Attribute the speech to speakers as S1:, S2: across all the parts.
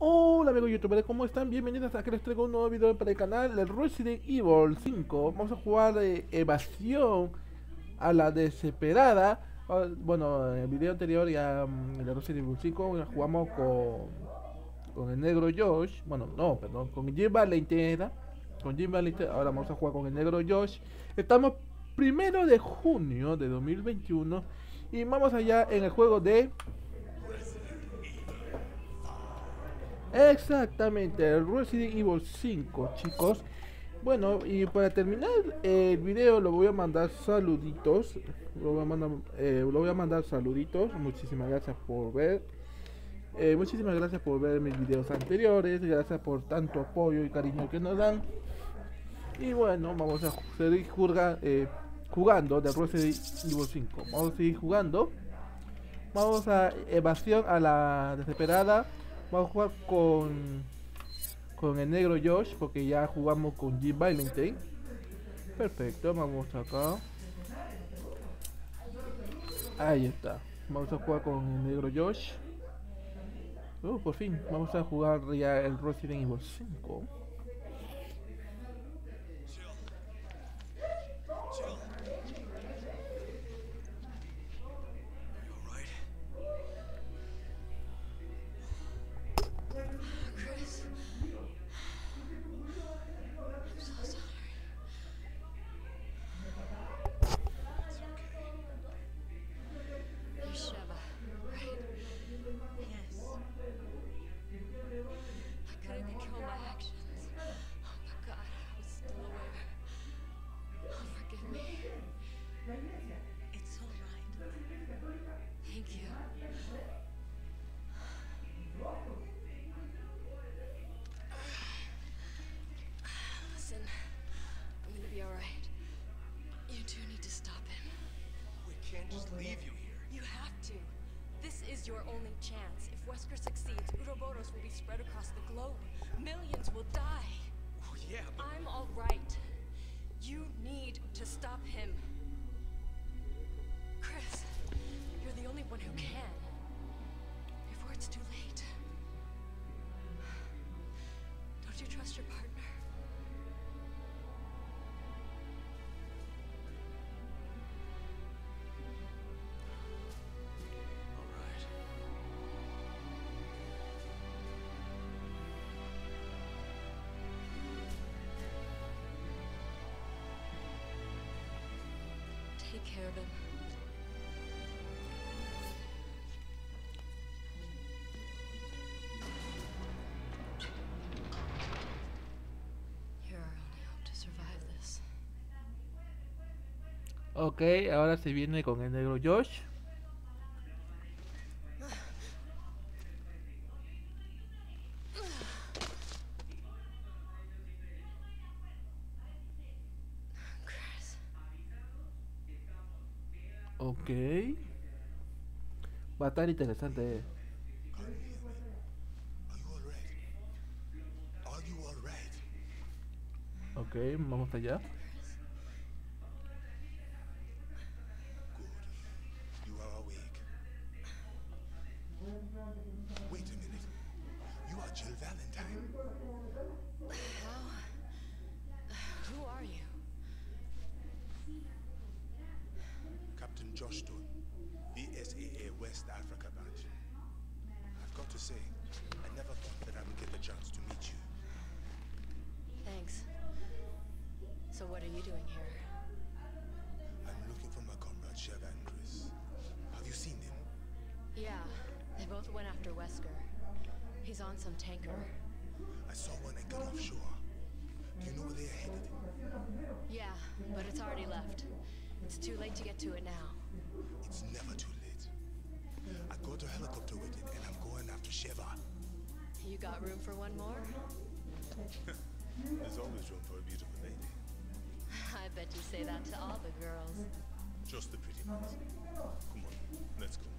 S1: Hola amigos youtubers, ¿cómo están? Bienvenidos a que les traigo un nuevo video para el canal de Resident Evil 5. Vamos a jugar de evasión a la desesperada. Bueno, en el video anterior ya en el Resident Evil 5 ya jugamos con el negro Josh. Bueno, no, perdón, con Jim Valentine era. Con Jim Valentine, ahora vamos a jugar con el negro Josh. Estamos 1 de junio de 2021 y vamos allá en el juego de... Exactamente, el Resident Evil 5, chicos. Bueno, y para terminar el video lo voy a mandar saluditos. Lo voy a mandar saluditos. Muchísimas gracias por ver. Muchísimas gracias por ver mis videos anteriores. Gracias por tanto apoyo y cariño que nos dan. Y bueno, vamos a seguir jugando de Resident Evil 5. Vamos a seguir jugando. Vamos a evasión a la desesperada. Vamos a jugar con el negro Josh, porque ya jugamos con Jim Valentine. Perfecto, vamos acá. Ahí está. Vamos a jugar con el negro Josh. Por fin, vamos a jugar ya el Resident Evil 5.
S2: Your only chance. If Wesker succeeds, Uroboros will be spread across the globe. Millions will die.
S3: Oh, yeah, but...
S2: I'm all right. You need to stop him. Chris, you're the only one who can. Before it's too late. Don't you trust your partner? Take care of him. You're our only hope to survive this.
S1: Ok, ahora se viene con el negro Josh. Ok. Va a estar interesante. Ok, vamos allá.
S3: You are awake. Wait a minute. You are Jill Valentine.
S2: How? Who are you?
S3: Captain Josh Stone, BSAA West Africa branch. I've got to say, I never thought that I would get the chance to meet you.
S2: Thanks. So what are you doing here?
S3: I'm looking for my comrade Sheva and Chris. Have you seen them?
S2: Yeah, they both went after Wesker. He's on some tanker.
S3: I saw one anchor offshore. Do you know where they're headed?
S2: Yeah, but it's already left. It's too late to get to it now.
S3: It's never too late. I got a helicopter with it and I'm going after Sheva.
S2: You got room for one more?
S3: There's always room for a beautiful lady.
S2: I bet you say that to all the girls.
S3: Just the pretty ones. Come on, let's go.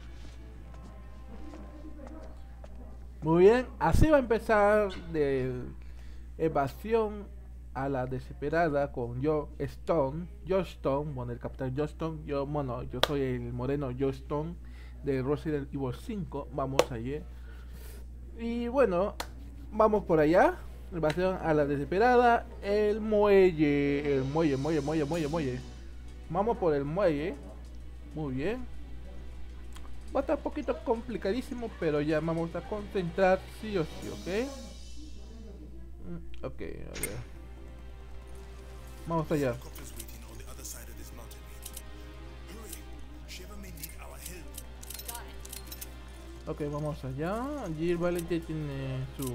S1: Muy bien, así va a empezar de evasión a la desesperada con Josh Stone, bueno, el capitán Josh Stone, yo soy el moreno Josh Stone de Resident Evil 5, vamos allí. Y bueno, vamos por allá. Invasión a la desesperada. El muelle. El muelle, muelle, muelle, muelle, muelle. Vamos por el muelle. Muy bien. Va a estar un poquito complicadísimo, pero ya vamos a concentrar sí o sí, ¿ok? Ok, a ver. Vamos allá.
S3: Helicopters waiting on the other side of this mountain range. Hurry! Shiva may need our help.
S2: Got it.
S1: Ok, vamos allá. Jill Valente tiene su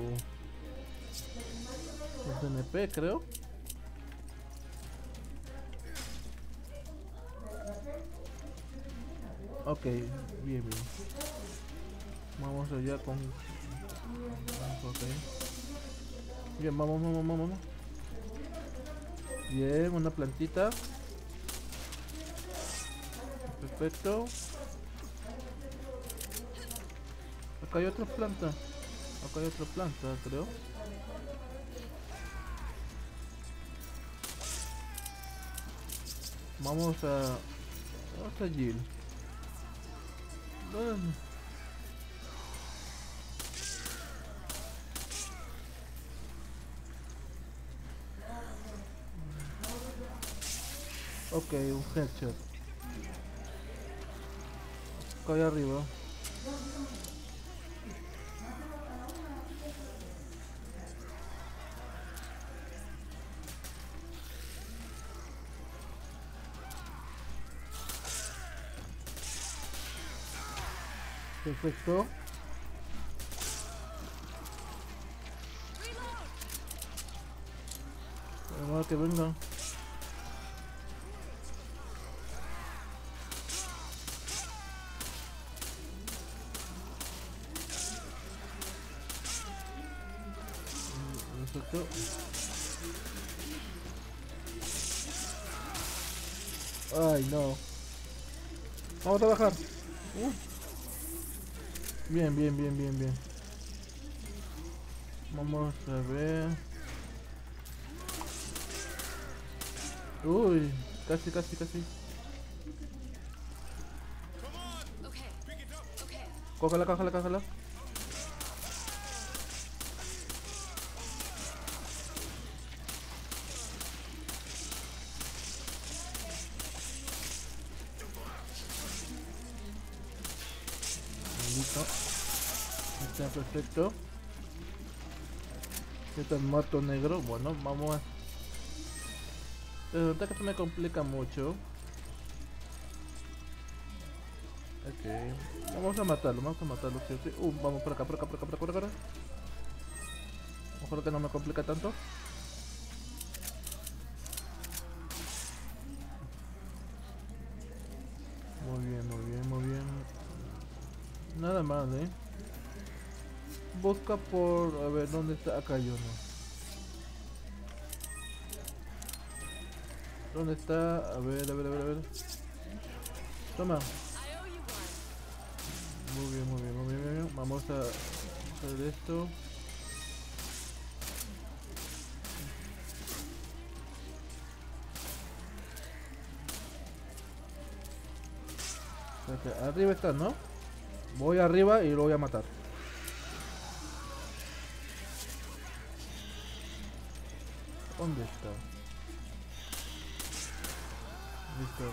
S1: DNP, creo. Ok, bien, bien. Vamos allá con... Ok. Bien, vamos, vamos, vamos, vamos. Bien, una plantita. Perfecto. Acá hay otra planta. Acá hay otra planta, creo. Vamos a Jill. ¿Dónde? Ok, un headshot. Acá hay arriba. Perfecto. Vamos a que vengan. Perfecto. Ay, no. Vamos a bajar. Bien, bien, bien, bien, bien. Vamos a ver. Uy, casi, casi, casi.
S2: Okay. Okay.
S1: Cógela, cógela, cógela. Listo. Está perfecto. Está muerto negro. Bueno, vamos a... Resulta que se me complica mucho. Ok. Vamos a matarlo, sí, sí. Vamos por acá, por acá, por acá, por acá, por acá. Ojalá que no me complica tanto. Muy bien, muy bien, muy bien. Nada más, Busca por... A ver, ¿dónde está? Acá hay uno. ¿Dónde está? A ver, a ver, a ver, a ver. Toma.
S2: I owe you one.
S1: Muy bien, muy bien, muy bien, muy bien. Vamos a hacer esto. Espérate, arriba está, ¿no? Voy arriba y lo voy a matar. ¿Dónde está? Listo.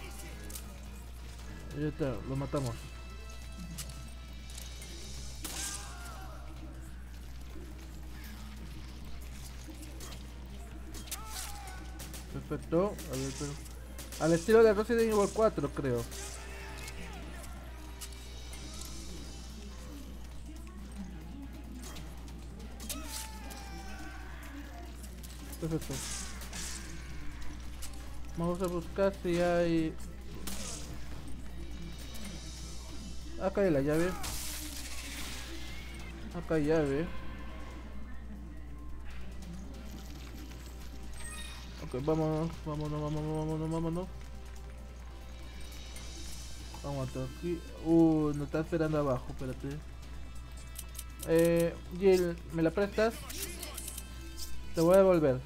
S1: Ya está, lo matamos. Perfecto. A ver, pero... Al estilo de Resident Evil 4, creo. Perfecto. Vamos a buscar si hay... Acá hay la llave. Acá hay llave. Ok, vámonos, vámonos, vámonos, vámonos, vámonos. Vamos hasta aquí. Nos está esperando abajo, espérate. Jill, ¿me la prestas? Te voy a devolver.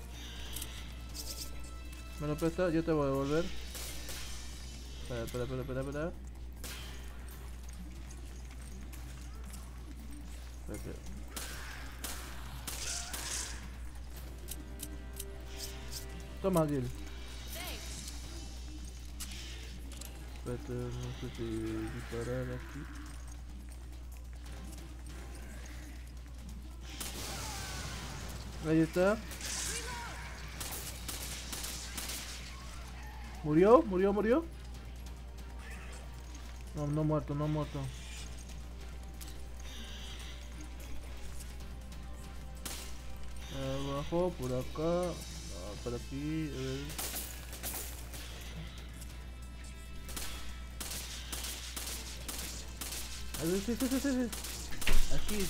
S1: ¿Me lo prestas? Yo te voy a devolver. Espera, espera, espera, espera, espera. Toma, Jill. Espérate, no sé si disparar aquí. Ahí está. ¿Murió? ¿Murió? ¿Murió? No, no muerto, no muerto. Abajo, por acá, por aquí. A ver, sí, sí, sí, sí, sí. Aquí.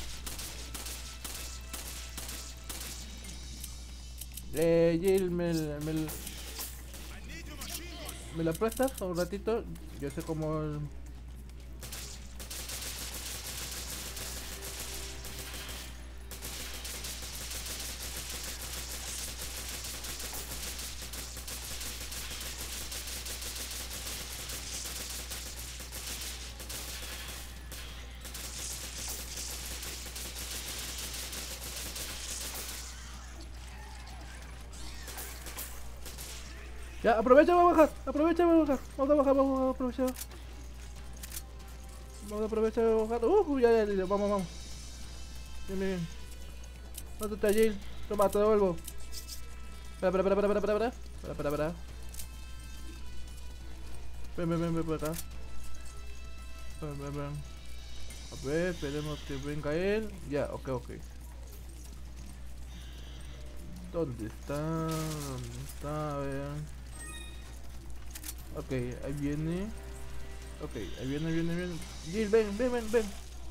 S1: Jill, ¿me la prestas un ratito? Yo sé cómo... Ya, aprovecha, va a bajar, aprovecha, va a bajar. Vamos a bajar, vamos a aprovechar. Vamos a aprovechar, va a bajar. Ya, vamos, vamos. Bien, bien, bien. ¿Dónde está Jill? Toma, te devuelvo. Espera. Ven por acá. Ven. A ver, esperemos que venga él. Ya, ok. ¿Dónde está? A ver. Ok, ahí viene. Ok, ahí viene. Jill, ven.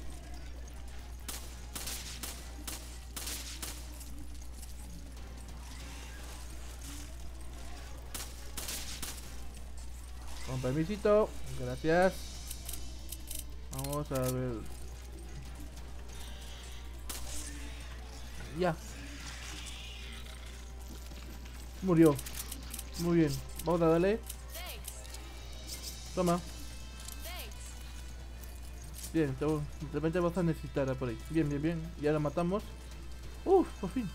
S1: Con permisito, gracias. Vamos a ver. Ya. Murió. Muy bien. Vamos a darle. Toma. Bien, de repente vas a necesitar por ahí. Bien. Ya la matamos. Uf, por fin.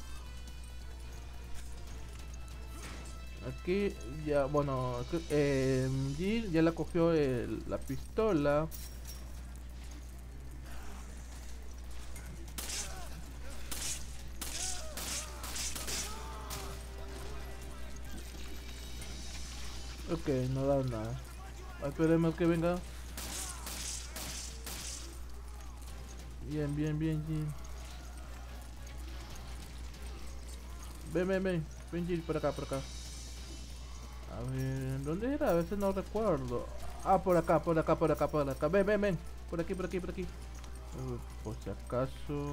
S1: Aquí ya, bueno, Jill ya la cogió la pistola. Ok, no da nada. Esperemos que venga. Bien, Jill. Ven Jill, por acá. A ver, ¿dónde era? A veces no recuerdo. Ah, por acá. Ven. Por aquí. Por si acaso.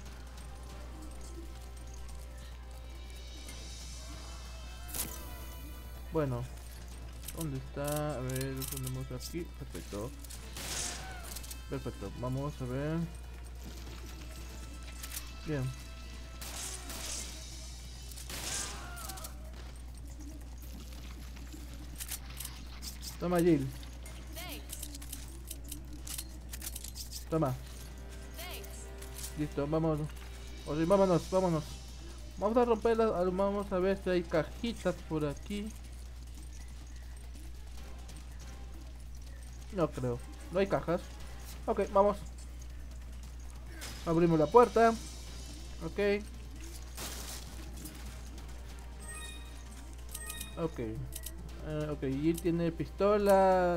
S1: Bueno, ¿dónde está? A ver, lo ponemos aquí. Perfecto. Vamos a ver. Bien. Toma, Jill. Toma. Listo, vámonos. O sea, vámonos. Vamos a romperlas. Vamos a ver si hay cajitas por aquí. No creo. No hay cajas. Ok, vamos. Abrimos la puerta. Ok. Ok, Jill tiene pistola,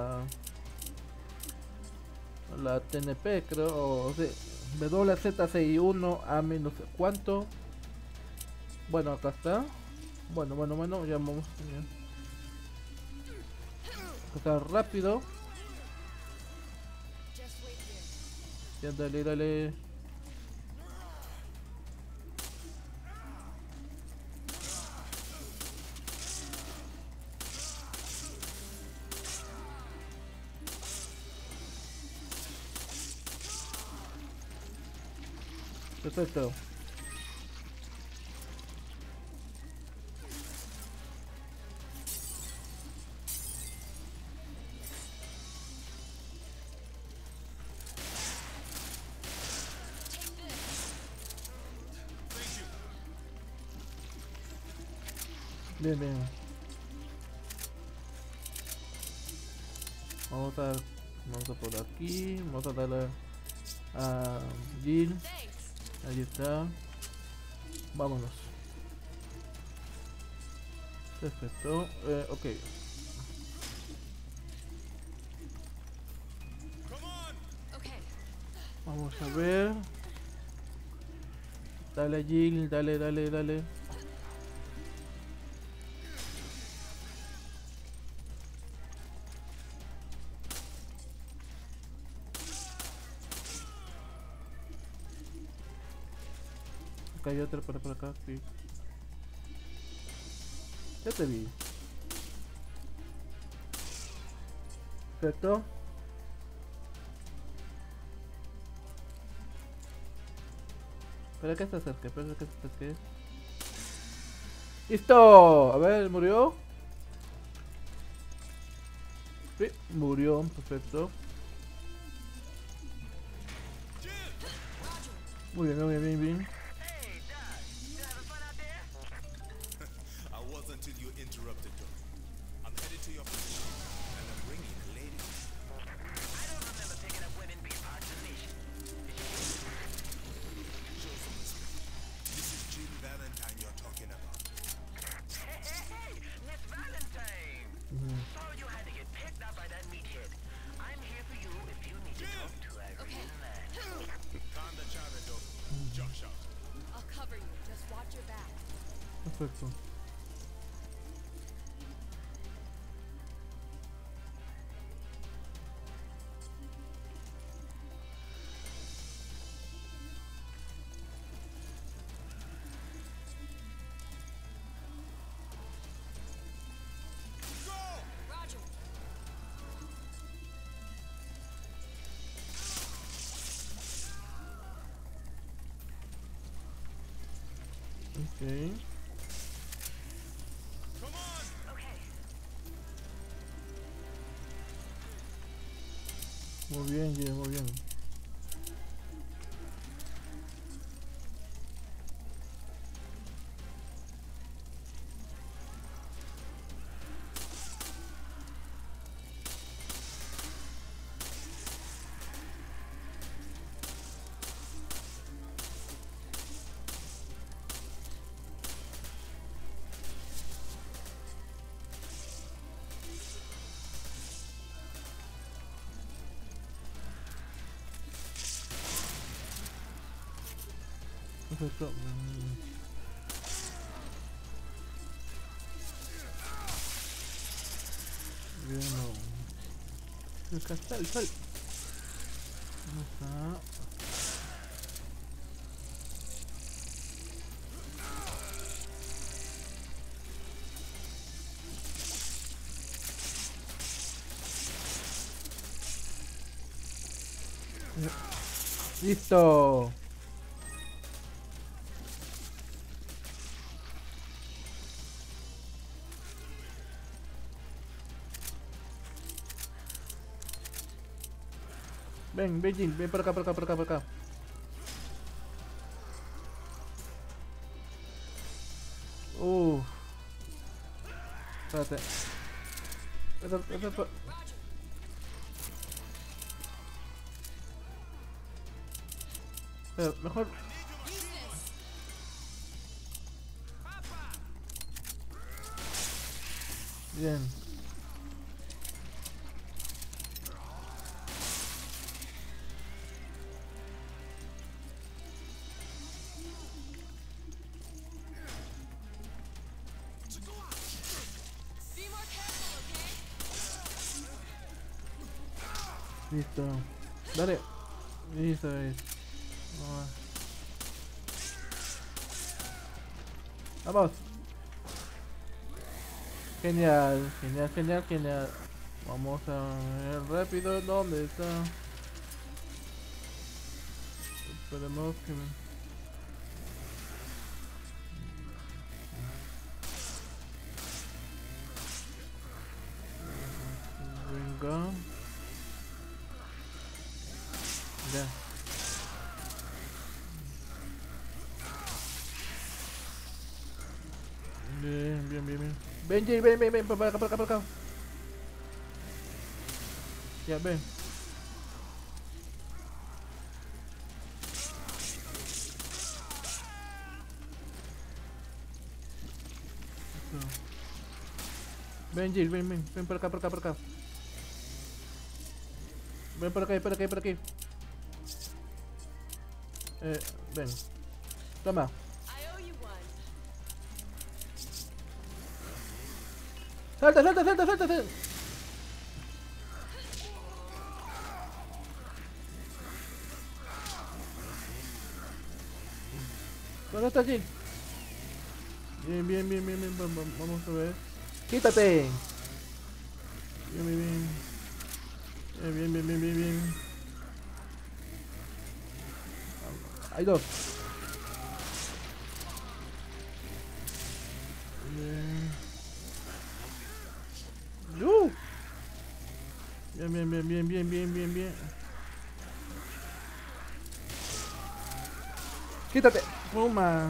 S1: la TNP creo, o sea, WZ61A menos cuánto. Bueno, acá está. Bueno, ya vamos. Está rápido. Ya, dale. Perfecto. Bien, bien. Vamos a por aquí. Vamos a darle a Jill.
S2: Thanks.
S1: Ahí está. Vámonos. Perfecto. Ok.
S2: Okay.
S1: Vamos a ver. Dale, Jill. Dale, dale, dale. Acá hay otra por acá, sí. Ya te vi. Perfecto. Espera que se acerque, espera que se acerque. ¡Listo! A ver, ¿murió? Sí, murió, perfecto. Muy bien, muy bien, muy bien.
S3: I was until you interrupted, Doc. I'm headed to your position, and I'm bringing a lady.
S4: I don't remember picking up women being part of the nation.
S3: Show some respect. This is Jill Valentine you're talking about.
S4: Hey, Miss Valentine! Sorry you had to get picked up by that meathead. I'm here for you if you need to talk to a real man.
S3: Calm the chatter, Doc. Josh out.
S2: I'll cover you. Just watch your back.
S1: Perfecto.
S2: Roger.
S1: Ok.
S4: Okay.
S1: Muy bien, Jill, muy bien. Perfecto. Bien, no. Acá está el sol. ¿Dónde está? ¡Listo! Ven, ven, Jill, ven por acá, por acá, por acá, por acá. Espérate. Espera, mejor.
S2: Use this.
S1: Bien.
S2: Be more careful, okay?
S1: Listo. Dale. Listo, es. Vamos. Genial, genial, genial, genial. Vamos a ver rápido dónde está. Esperemos que venga. Ya. Bien, bien, bien, bien. Ven, Jill, ven, ven, ven, para acá, para acá, para acá. Ya, ven. Ven, Jill, ven, ven, ven para acá, para acá, para acá. Ven para acá, para acá, para aquí. Ven. Toma.
S2: I owe you one.
S1: Salta, salta, salta, salta, salta. ¿Dónde está Jill? Bien, bien, bien, bien, bien. Vamos a ver. Quítate. Bien, bien, bien. Bien, bien, bien, bien, bien. Hay dos. Bien. Bien, bien, bien, bien, bien, bien, bien, bien. Quítate. Puma.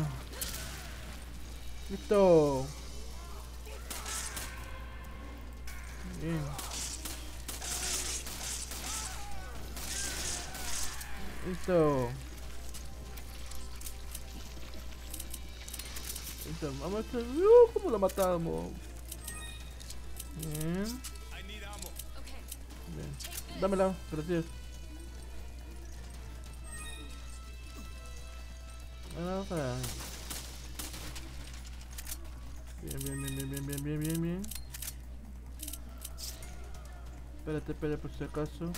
S1: Listo. Bien. Listo. Listo. Vamos a hacer. ¿Cómo lo matamos? Bien.
S3: I need ammo.
S2: Okay.
S1: Bien. Dámela. Gracias. Vamos a... Bien, bien, bien, bien, bien, bien, bien, bien, bien. Espérate, espérate por si acaso.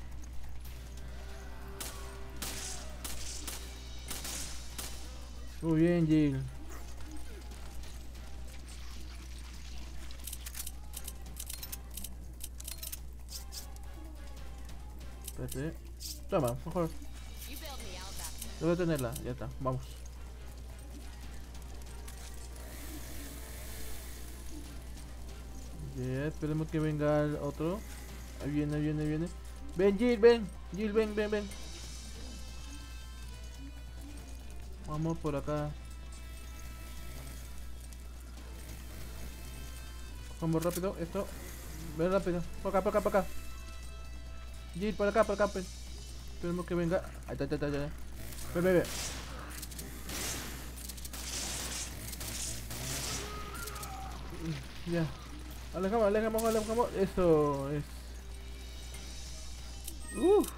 S1: Muy bien, Jill. Espérate. Toma, mejor.
S2: You bailed me out back then.
S1: Debo tenerla, ya está, vamos. Ya, esperemos que venga el otro. Ahí viene, ahí viene, ahí viene. Ven, Jill, ven. Jill, ven, ven, ven. Vamos por acá. Vamos rápido, esto. Ven rápido. Por acá, por acá, por acá. Jill, por acá, por acá. Esperemos que venga. Ahí está, ahí está, ahí está. Ven, ven, ven. Ya. Alejamos, alejamos, alejamos. Eso es. Uff.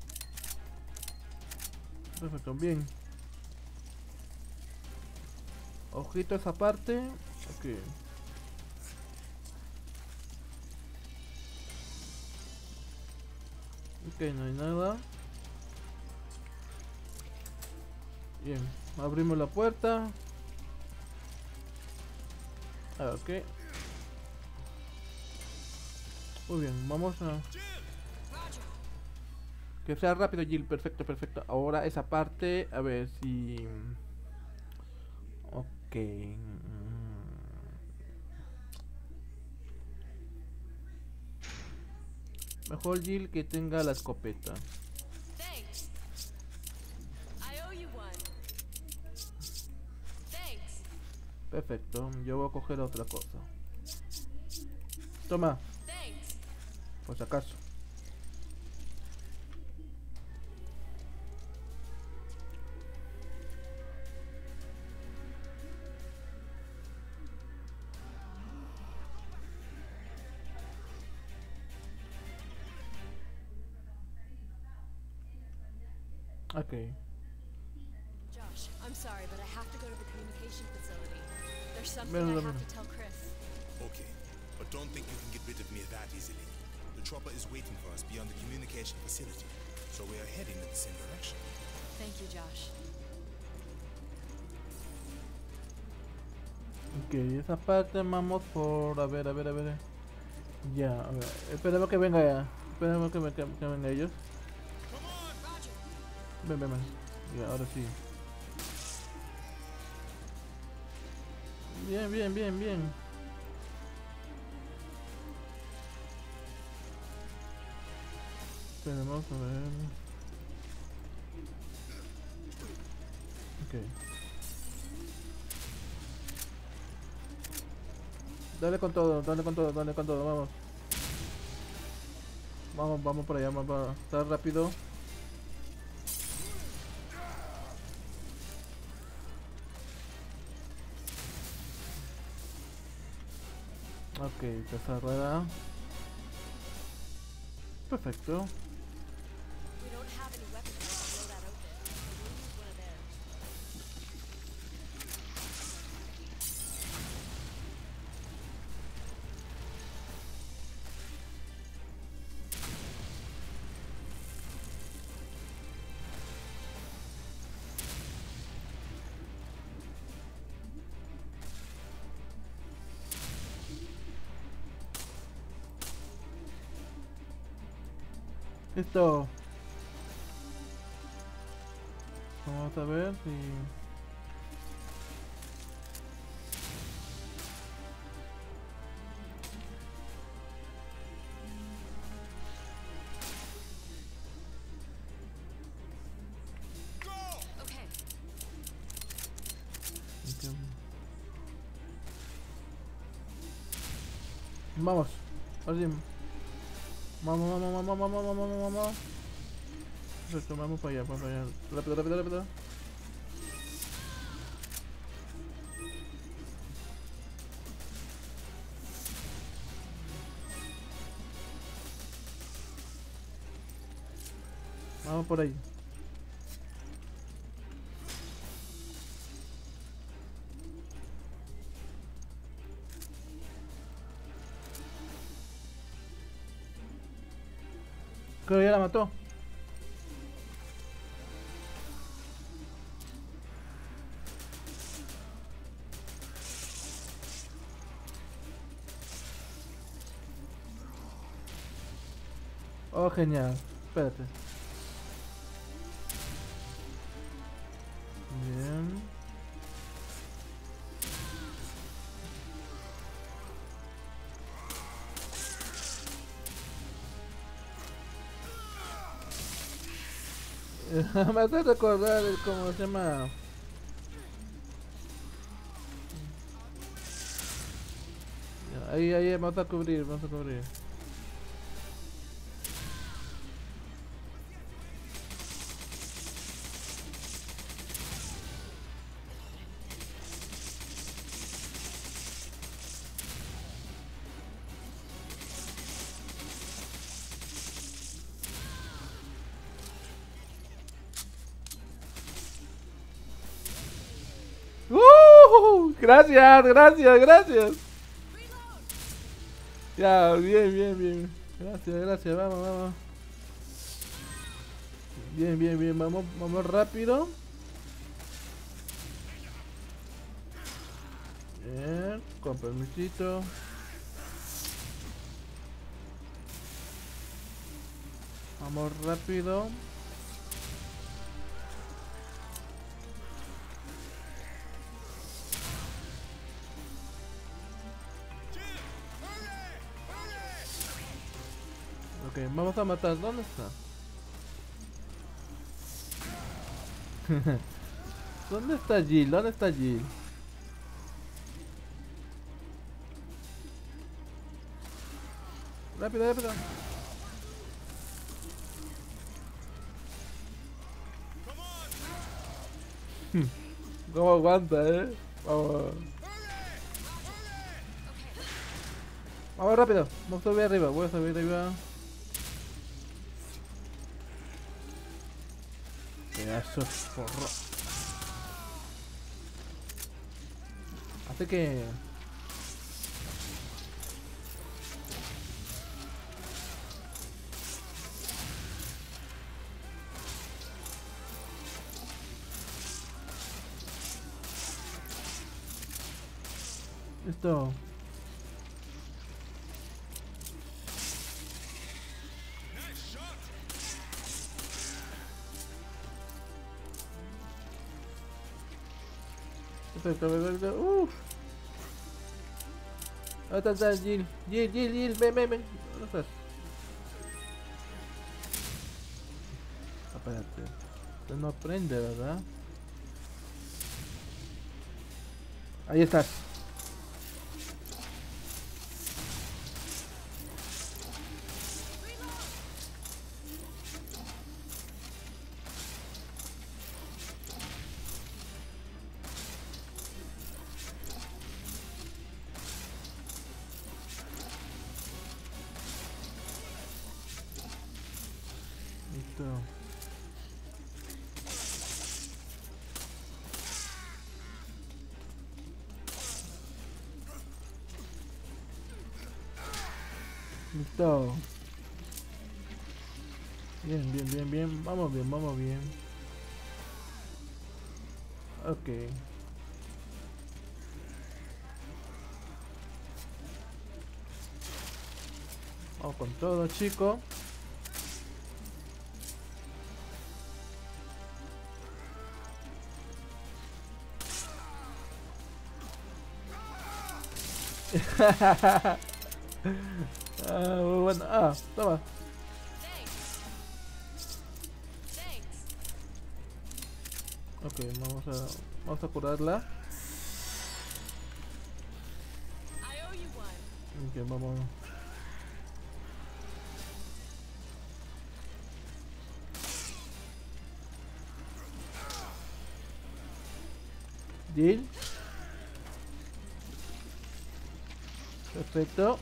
S1: Perfecto, bien. Ojito esa parte. Ok. Ok, no hay nada. Bien, abrimos la puerta. Ok. Muy bien, vamos a...
S2: Roger.
S1: Que sea rápido, Jill. Perfecto, perfecto. Ahora esa parte, a ver si... Ok. Mejor Jill que tenga la escopeta.
S2: Thanks. I owe you one. Thanks.
S1: Perfecto, yo voy a coger otra cosa. Toma,
S2: Thanks.
S1: por si acaso. Ok.
S2: Josh, I'm sorry, but I have to go to the communication facility. There's something
S1: Bueno,
S2: I
S1: bueno.
S2: have to tell Chris.
S3: Okay, but don't think you can get rid of me that easily. The chopper is waiting for us beyond the communication facility, so we are heading in the same direction.
S2: Thank you, Josh.
S1: Ok, esa parte vamos por... A ver, a ver, a ver. Ya, a ver. Esperemos que venga ya. Esperemos que venga ellos.
S2: Roger.
S1: Ven, ven, ven. Ya, ahora sí. Bien, bien, bien, bien. Esperemos a ver. Ok. Dale con todo, dale con todo, dale con todo, vamos. Vamos por allá, vamos para estar rápido. Ok, tercera rueda. Perfecto.
S2: We don't have any weapons to blow that open, so we'll use one of theirs.
S1: Listo. Vamos a ver si...
S2: Okay.
S1: Vamos. Así. Vamos. Perfecto, vamos para allá, vamos para allá. Rápido. Vamos por ahí. Creo que ya la mató. Oh, genial. Espérate. Bien. Me hace recordar cómo se llama. Ahí, vamos a cubrir. Gracias. Ya, bien. Gracias, vamos. Bien, vamos rápido. Bien, con permisito. Vamos rápido. Ok, vamos a matar. ¿Dónde está? ¿Dónde está Jill? Rápido. ¿Cómo aguanta, Vamos. Vamos rápido. Voy a subir arriba. Pedazo de forro. Hace que... Listo. Perfecto. ¿Dónde estás, Jill? Jill, ven. ¿Dónde estás? Espérate. Esto no prende, ¿verdad? Ahí estás. Listo. Bien, bien, bien, bien. Vamos bien, vamos bien. Ok. Vamos con todo, chicos. Muy bueno. Toma.
S2: Thanks.
S1: Ok, vamos a curarla.
S2: I owe you one.
S1: Ok, vamos. Deal. Perfecto.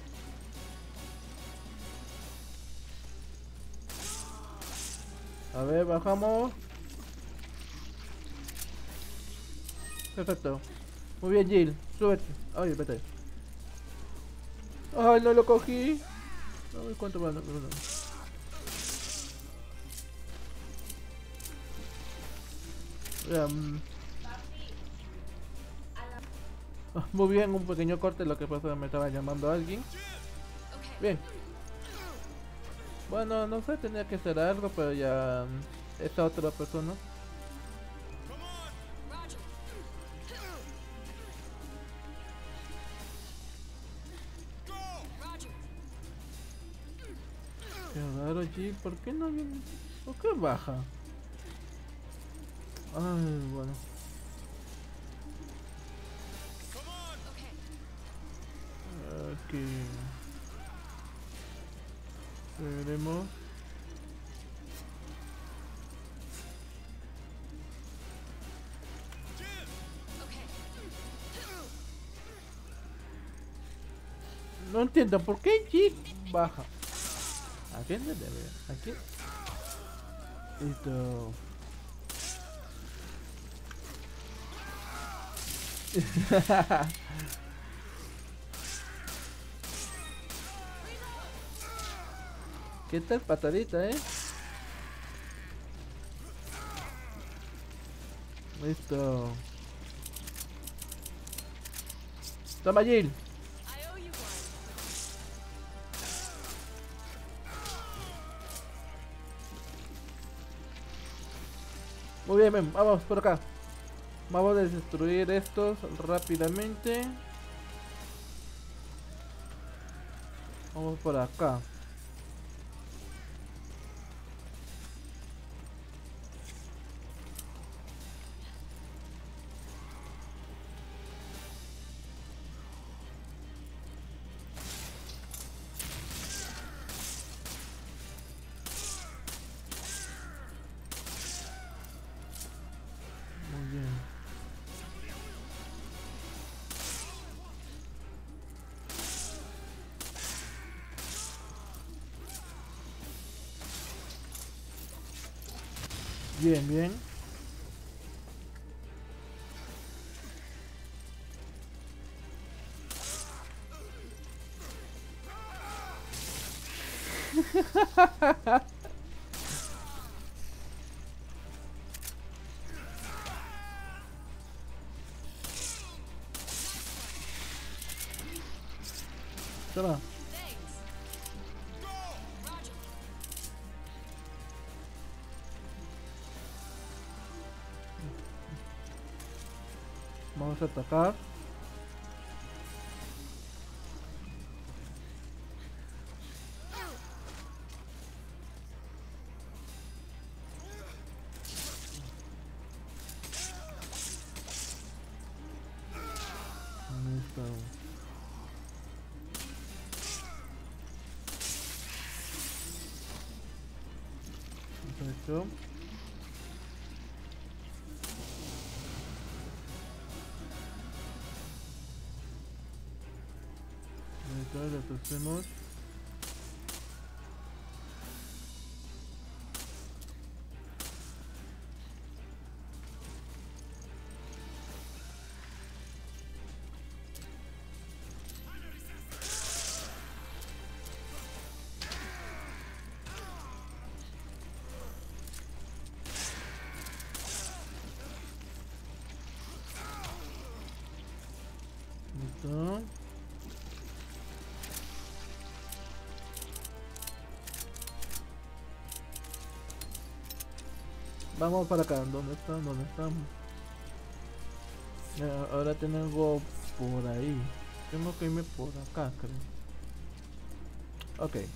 S1: A ver, bajamos. Perfecto. Muy bien, Jill. Súbete. Ay, vete. Ay, no lo cogí. Ay, ¿cuánto va? Ya, muy bien, un pequeño corte. Lo que pasa, me estaba llamando alguien.
S2: Okay.
S1: Bien. Bueno, no sé, tenía que hacer algo, pero ya esta otra persona.
S2: Roger. Roger.
S1: Qué raro, G, ¿por qué no viene? ¿Por qué baja? Ay, bueno.
S2: Okay.
S1: Aquí. Veremos.
S2: Okay.
S1: No entiendo por qué G baja. ¿A quién le debe? Aquí. Listo. ¿Qué tal patadita, Listo. Toma, Jill.
S2: I owe you one.
S1: Muy bien, ven, vamos por acá. Vamos a destruir estos rápidamente. Vamos por acá. Muy bien. Bien, bien. Toma.
S2: Thanks. Roger.
S1: Vamos a atacar. Listo. Perfecto. Listo, lo hacemos. Listo. Vamos para acá. ¿Dónde están? ¿Dónde están? Ahora tengo por ahí. Tengo que irme por acá, creo. Ok.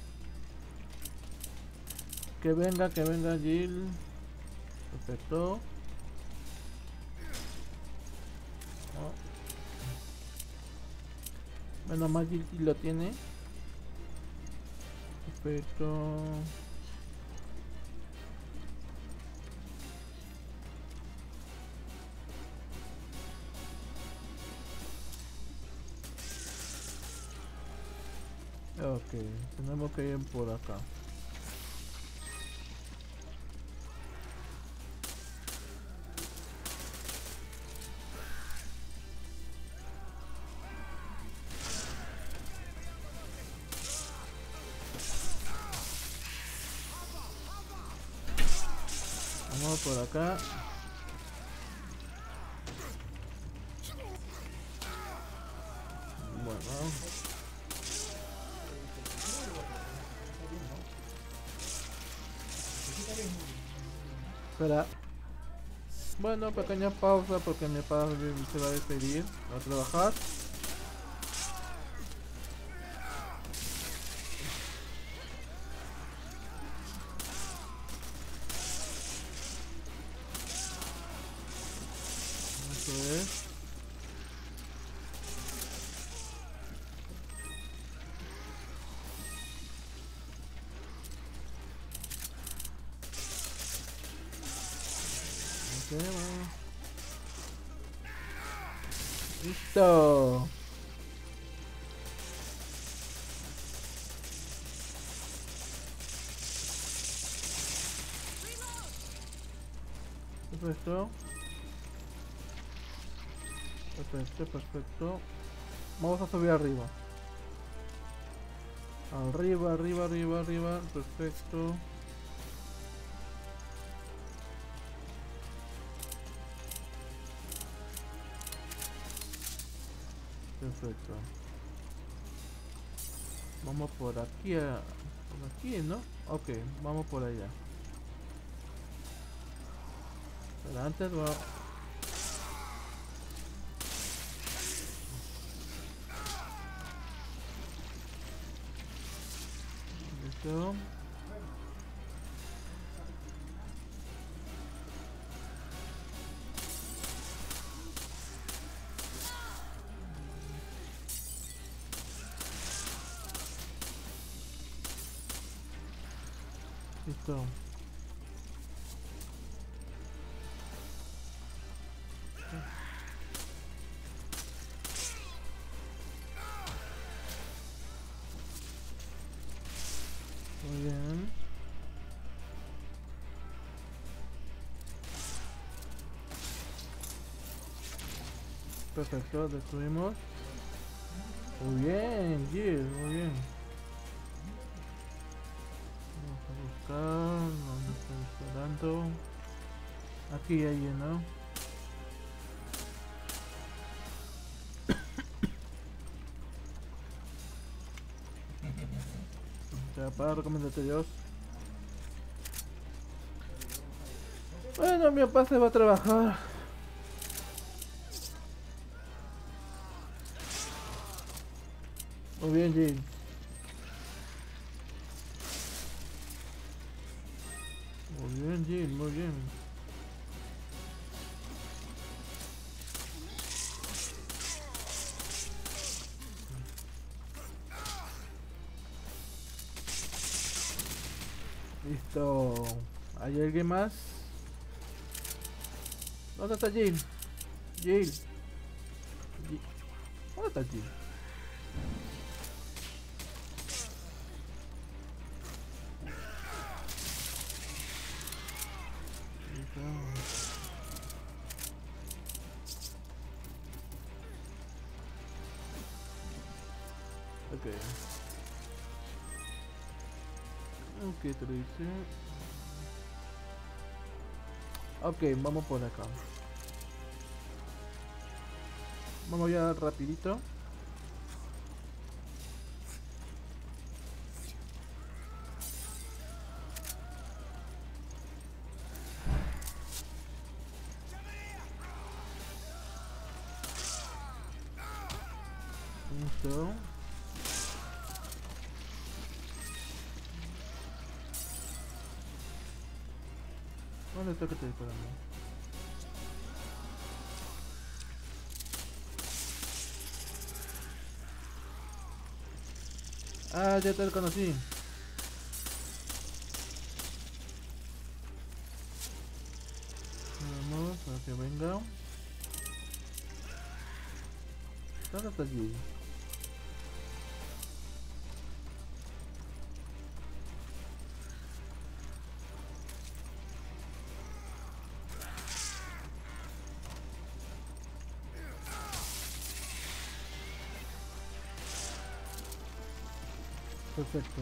S1: Que venga Jill. Perfecto. Oh. Menos mal Jill lo tiene. Perfecto. Ok, tenemos que ir por acá. Vamos por acá. Bueno. Espera. Bueno, pequeña pausa porque mi padre se va a despedir a trabajar. Eso es. Ok, bueno. Listo. Perfecto. Perfecto. Vamos a subir arriba. Arriba. Perfecto. Perfecto. Vamos por aquí, por aquí, ¿no? Ok, vamos por allá. Pero antes va... Listo. Listo. Muy bien. Perfecto, destruimos. Muy bien, Jill, muy bien. Vamos a buscar dónde está disparando. Aquí hay uno. Ya, para recomendarte Dios. Bueno, mi papá se va a trabajar. Muy bien, Jill. Muy bien, Jill, muy bien. Listo. ¿Hay alguien más? ¿Dónde está Jill? Jill. ¿Dónde está Jill? Listo. Ok. Ok, te lo hice. Ok, vamos por acá. Vamos ya rapidito. Listo. ¿Dónde está que estoy disparando? Ah, ya te lo conocí. Vamos a que venga. ¿Dónde está allí? Perfecto.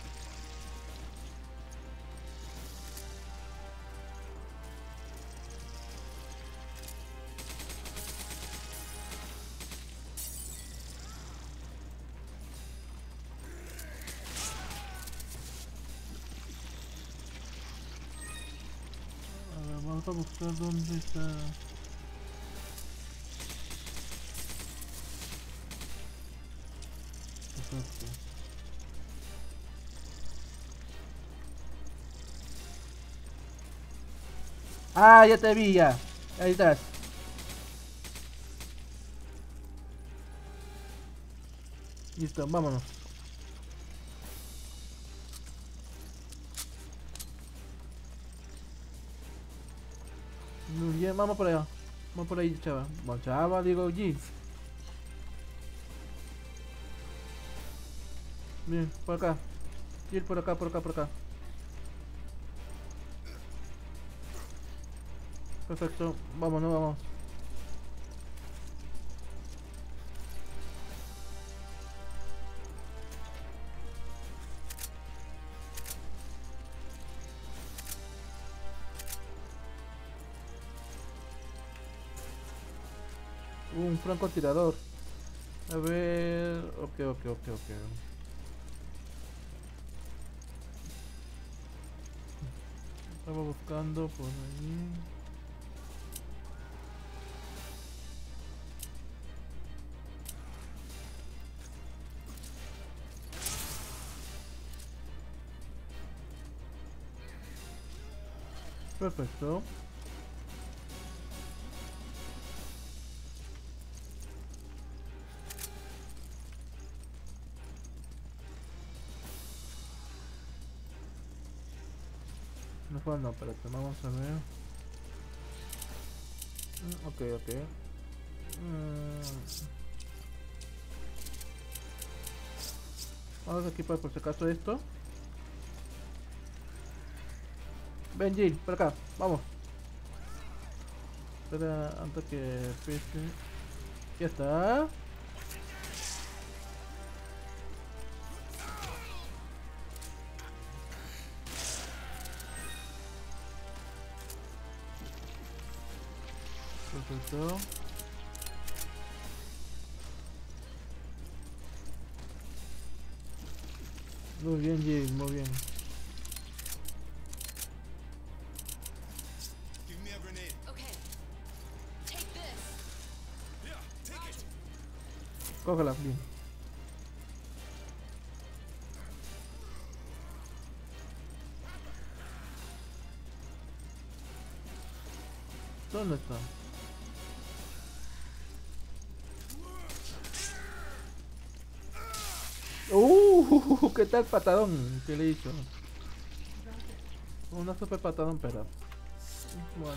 S1: A ver, vamos a buscar dónde está. Perfecto. Ah, ya te vi ya. Ahí estás. Listo, vámonos. Muy bien, vamos por allá. Vamos por ahí, chava. Bueno, chava, digo G. Bien, por acá. Ir por acá, por acá, por acá. Perfecto, vámonos, vamos. Un francotirador. A ver. Ok. Estaba buscando por ahí. Perfecto. Mejor no, espérate, vamos a ver. Ok. Vamos a equipar por si acaso esto. Ven, Jill, por acá, vamos. Espera, antes que pese. Ya está. Perfecto. Muy bien, Jill, muy bien.
S3: Give me a grenade.
S2: Okay. Take this.
S3: Here, take it.
S1: Cógela, bien. ¿Dónde está? ¿Qué tal patadón que le hizo? Una super patadón, pero bueno.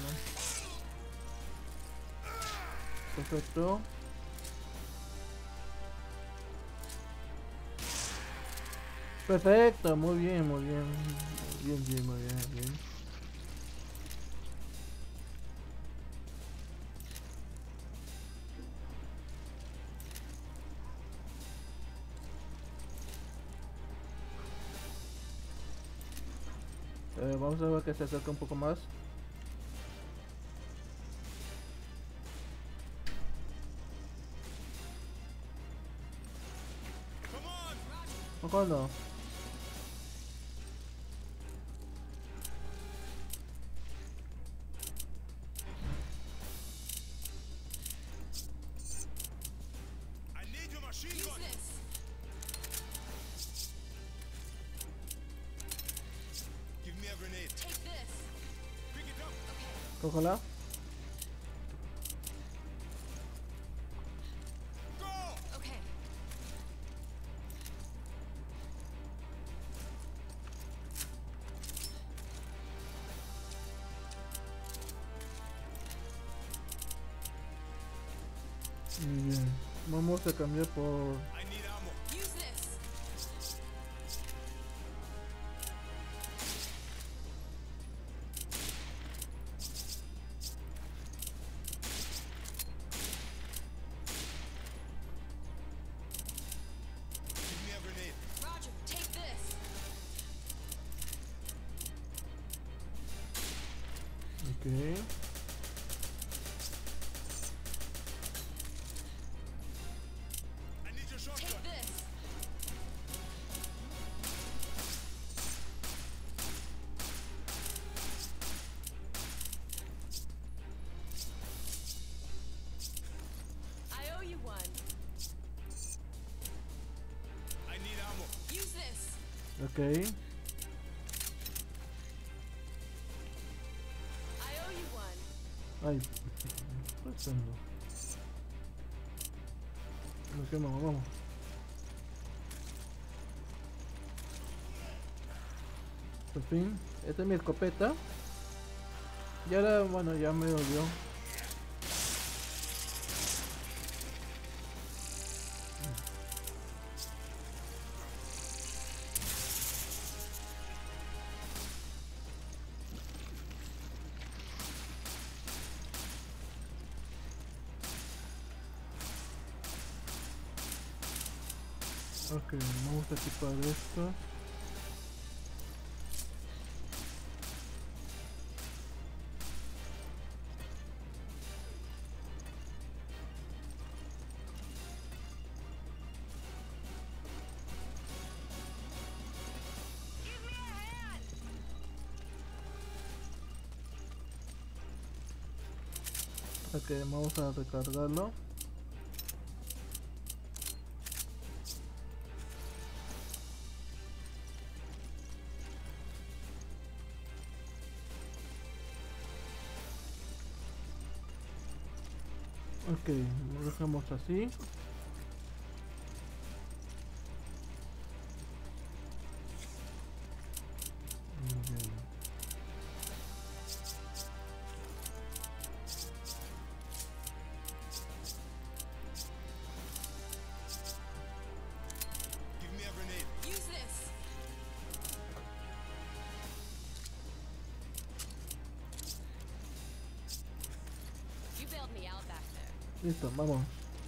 S1: Perfecto. Perfecto, muy bien. Muy bien, muy bien. Vamos a ver que se acerca un poco más.
S3: Come on.
S1: ¿O cuándo?
S3: I need your machine gun.
S1: Ojalá.
S2: Okay.
S1: Muy bien. Vamos a cambiar por...
S3: I need ammo.
S2: Use this.
S3: Give me a grenade.
S2: Roger, take this.
S1: Ok.
S3: I need your shotgun.
S2: Take this. I owe you one.
S3: I need ammo.
S2: Use this.
S1: Ok.
S2: I owe you one.
S1: Ay. ¿Qué está pasando? Ok, vamos. Por fin. Esta es mi escopeta. Y ahora, bueno, ya me dolió. Ok, vamos a equipar esto. Ok, vamos a recargarlo. Ok, lo dejamos así. Muy bien.
S3: Give me a grenade.
S2: Use this. You bailed me out back there.
S1: Listo, vamos.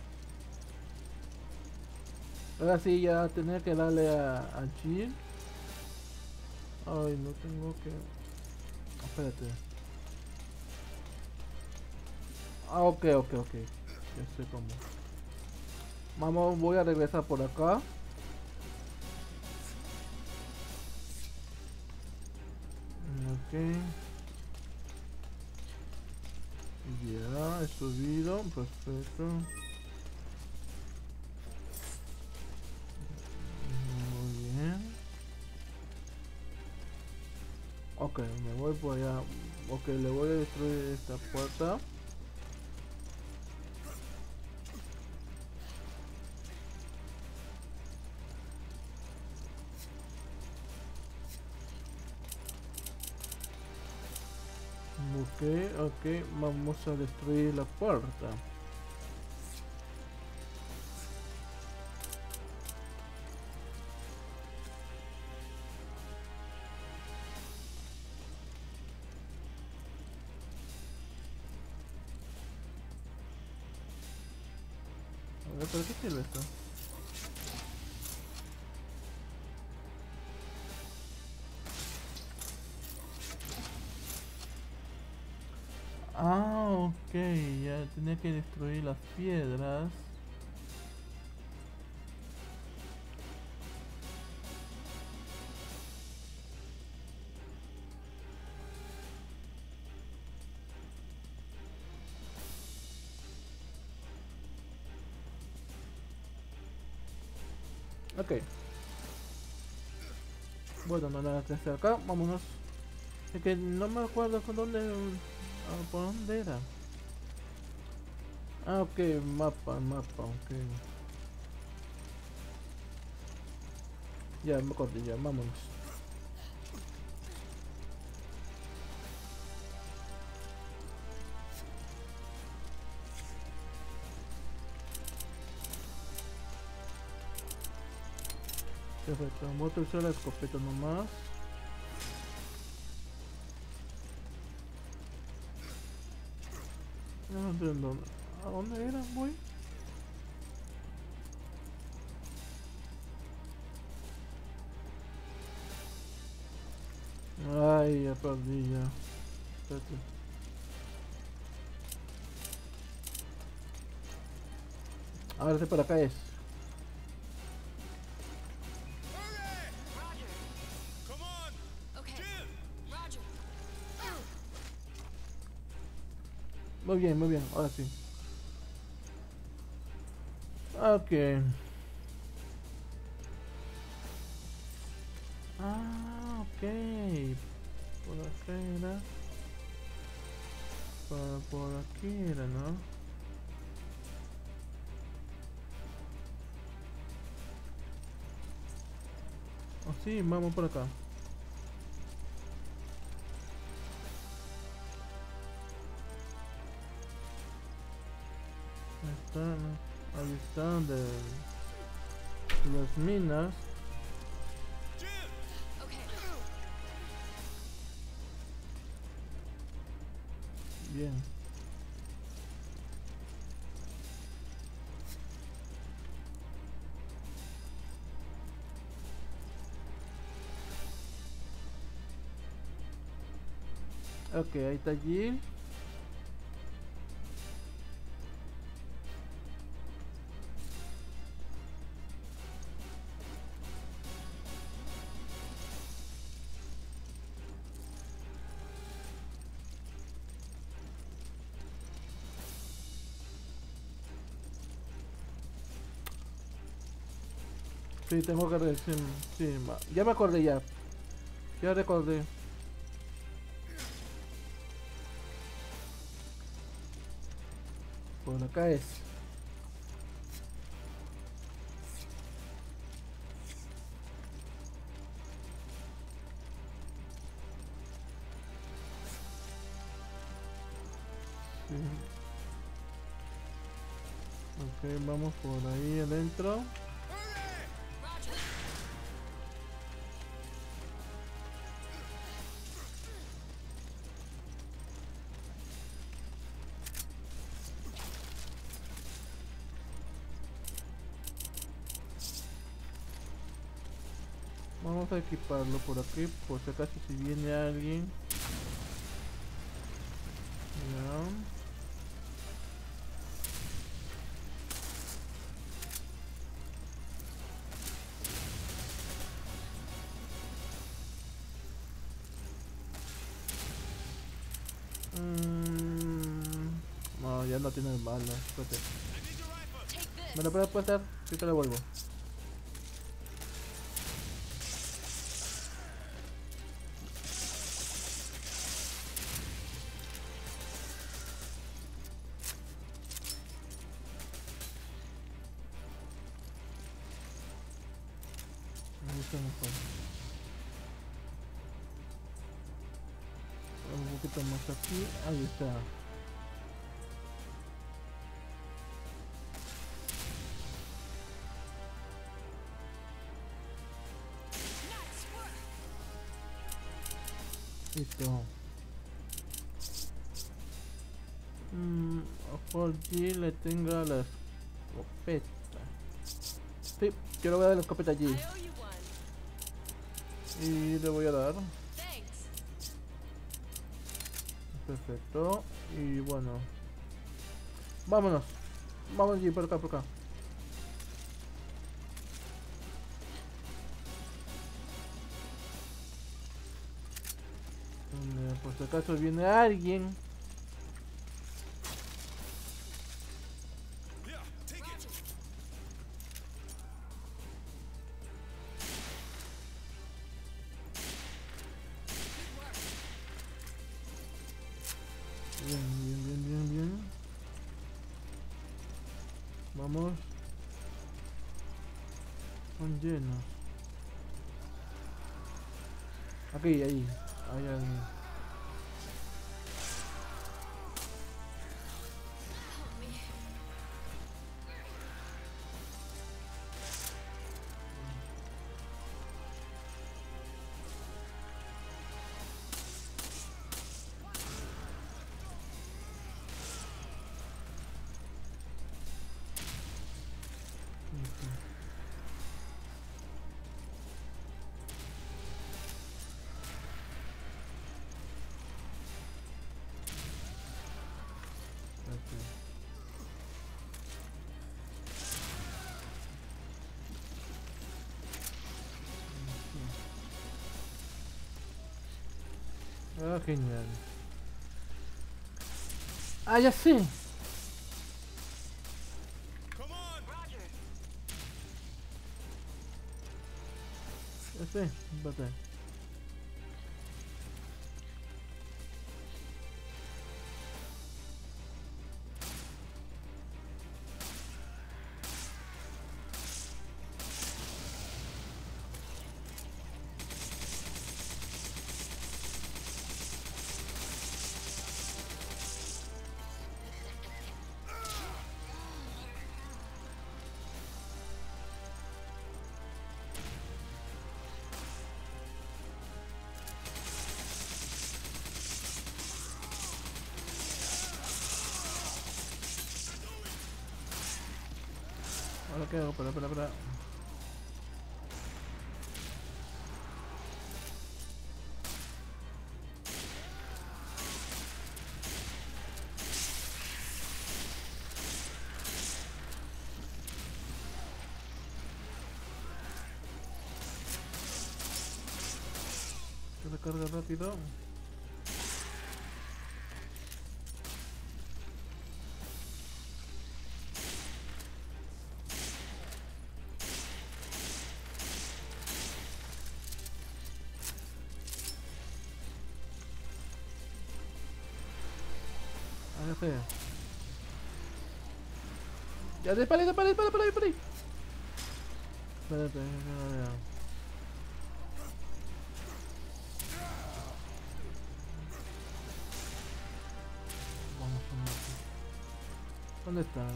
S1: Ahora sí, ya tenía que darle a Jill. Ay, no tengo que... Espérate. Ah, ok. Ya sé cómo. Vamos, voy a regresar por acá. Ok. Ya, he subido. Perfecto. Muy bien. Ok, me voy por allá. Ok, le voy a destruir esta puerta. Ok, vamos a destruir la puerta. A ver, ¿para qué sirve esto? Ah, ok, ya tenía que destruir las piedras. Ok. Bueno, no nada que hacer acá, vámonos. Es que no me acuerdo con dónde... Ah, ¿por dónde era? Ah, ok, mapa, ok. Ya, me acordé, ya, vámonos. Perfecto, voy a usar la escopeta nomás. No sé dónde. ¿A dónde era, voy? Ay, ya perdí ya. Espérate. Ahora sí por acá es.
S2: Roger.
S3: Come on!
S2: Okay.
S3: Jill!
S2: Roger.
S1: Muy bien, ahora sí. Ok. Ah, ok. Por acá era. Por aquí era, ¿no? Oh, sí, vamos por acá. Ahí están de las minas.
S3: Jill!
S2: Okay.
S1: Bien. Ok, ahí está Jill. Sí, tengo que decir. Sí, ya me acordé ya. Ya recordé. Por acá es. Sí. Ok, vamos por ahí adentro.
S2: Roger.
S1: Vamos a equiparlo por aquí, por si acaso si viene alguien. Ya. No, ya no tiene balas. Espérate.
S3: I need your rifle!
S2: Take this.
S1: ¿Me lo puedes pasar? Sí te lo devuelvo. Ahí está mejor. Un poquito más aquí. Ahí está.
S2: Nice work.
S1: Listo. Ojo allí le tenga la escopeta. Sí, yo le voy a dar la escopeta allí.
S2: I owe you one.
S1: Y le voy a dar.
S2: Thanks.
S1: Perfecto. Y bueno. Vámonos. Vamos allí, por acá, por acá. Por si acaso viene alguien.
S3: Here, take it!
S2: Roger. Good work.
S1: Vamos. Son llenos. Aquí, ahí. Ahí, ahí. Ah, genial. Ah, ya sé. Ya sé, espérate. Ahora qué hago, espera. Que recarga rápido. Ah, ya sé. Ya, dispara. Espérate, ya. Vamos a matar. ¿Dónde están?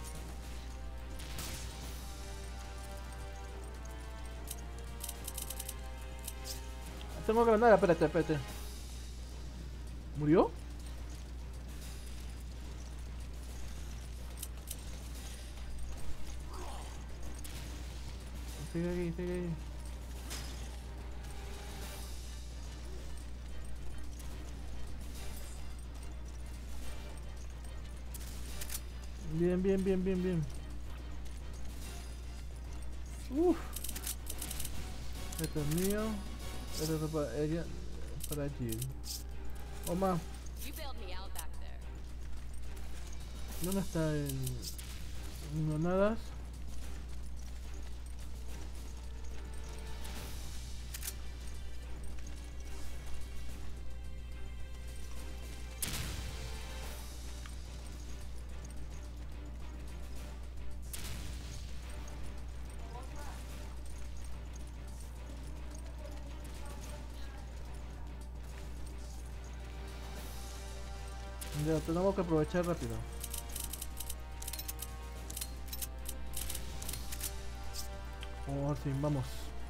S1: Tengo granada, espérate. ¿Murió? Sigue ahí. Bien. Uff. Este es mío. Este es para ella. Para Jill. Oma,
S2: You bailed me out back there.
S1: ¿dónde está el granadas? Ya, tenemos que aprovechar rápido. Oh, sí, vamos.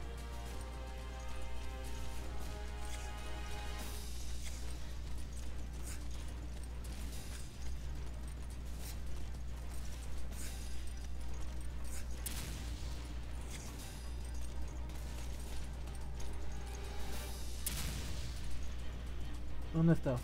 S1: ¿Dónde está?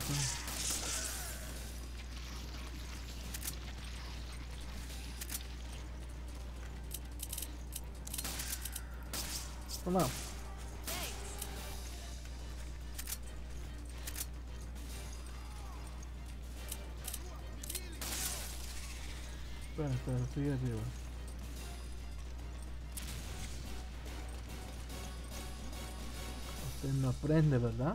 S1: Toma. Espera, estoy arriba. Usted no aprende, ¿verdad?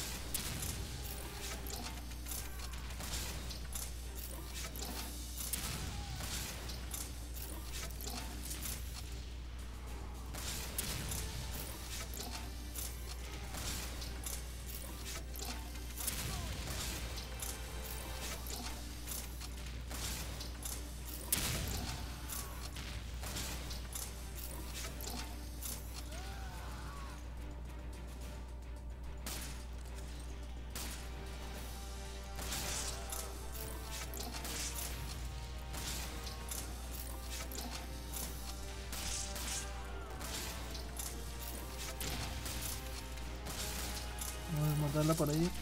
S1: Vamos a matarla por ahí.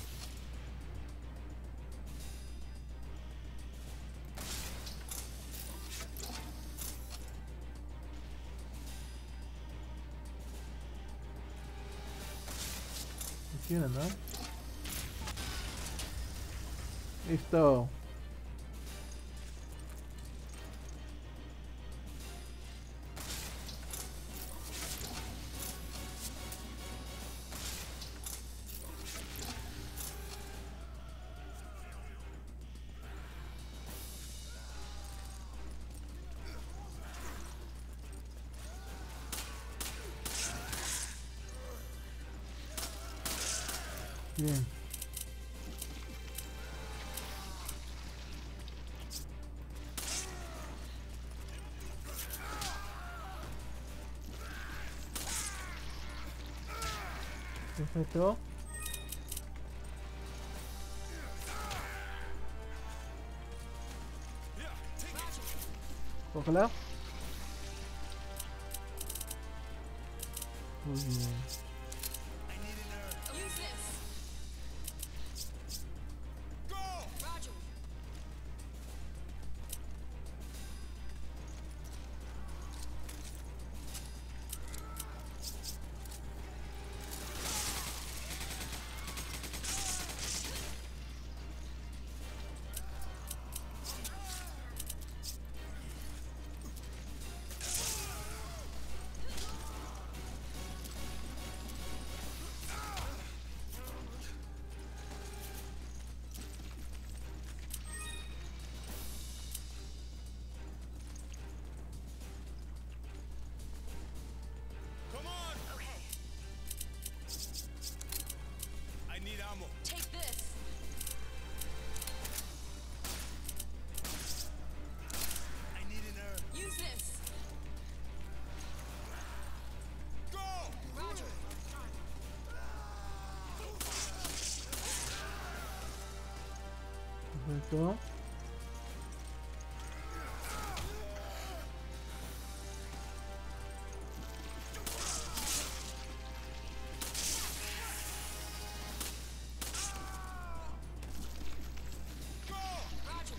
S1: ¿Qué quieren, no? Listo. Bien. Perfecto. Cógela. Muy bien.
S2: Use this. Roger.
S3: Come on!
S4: Okay.
S3: I need ammo.
S2: Take this.
S3: I need an herb.
S2: Use this.
S3: Go!
S2: Roger.
S1: Perfecto.
S2: Roger.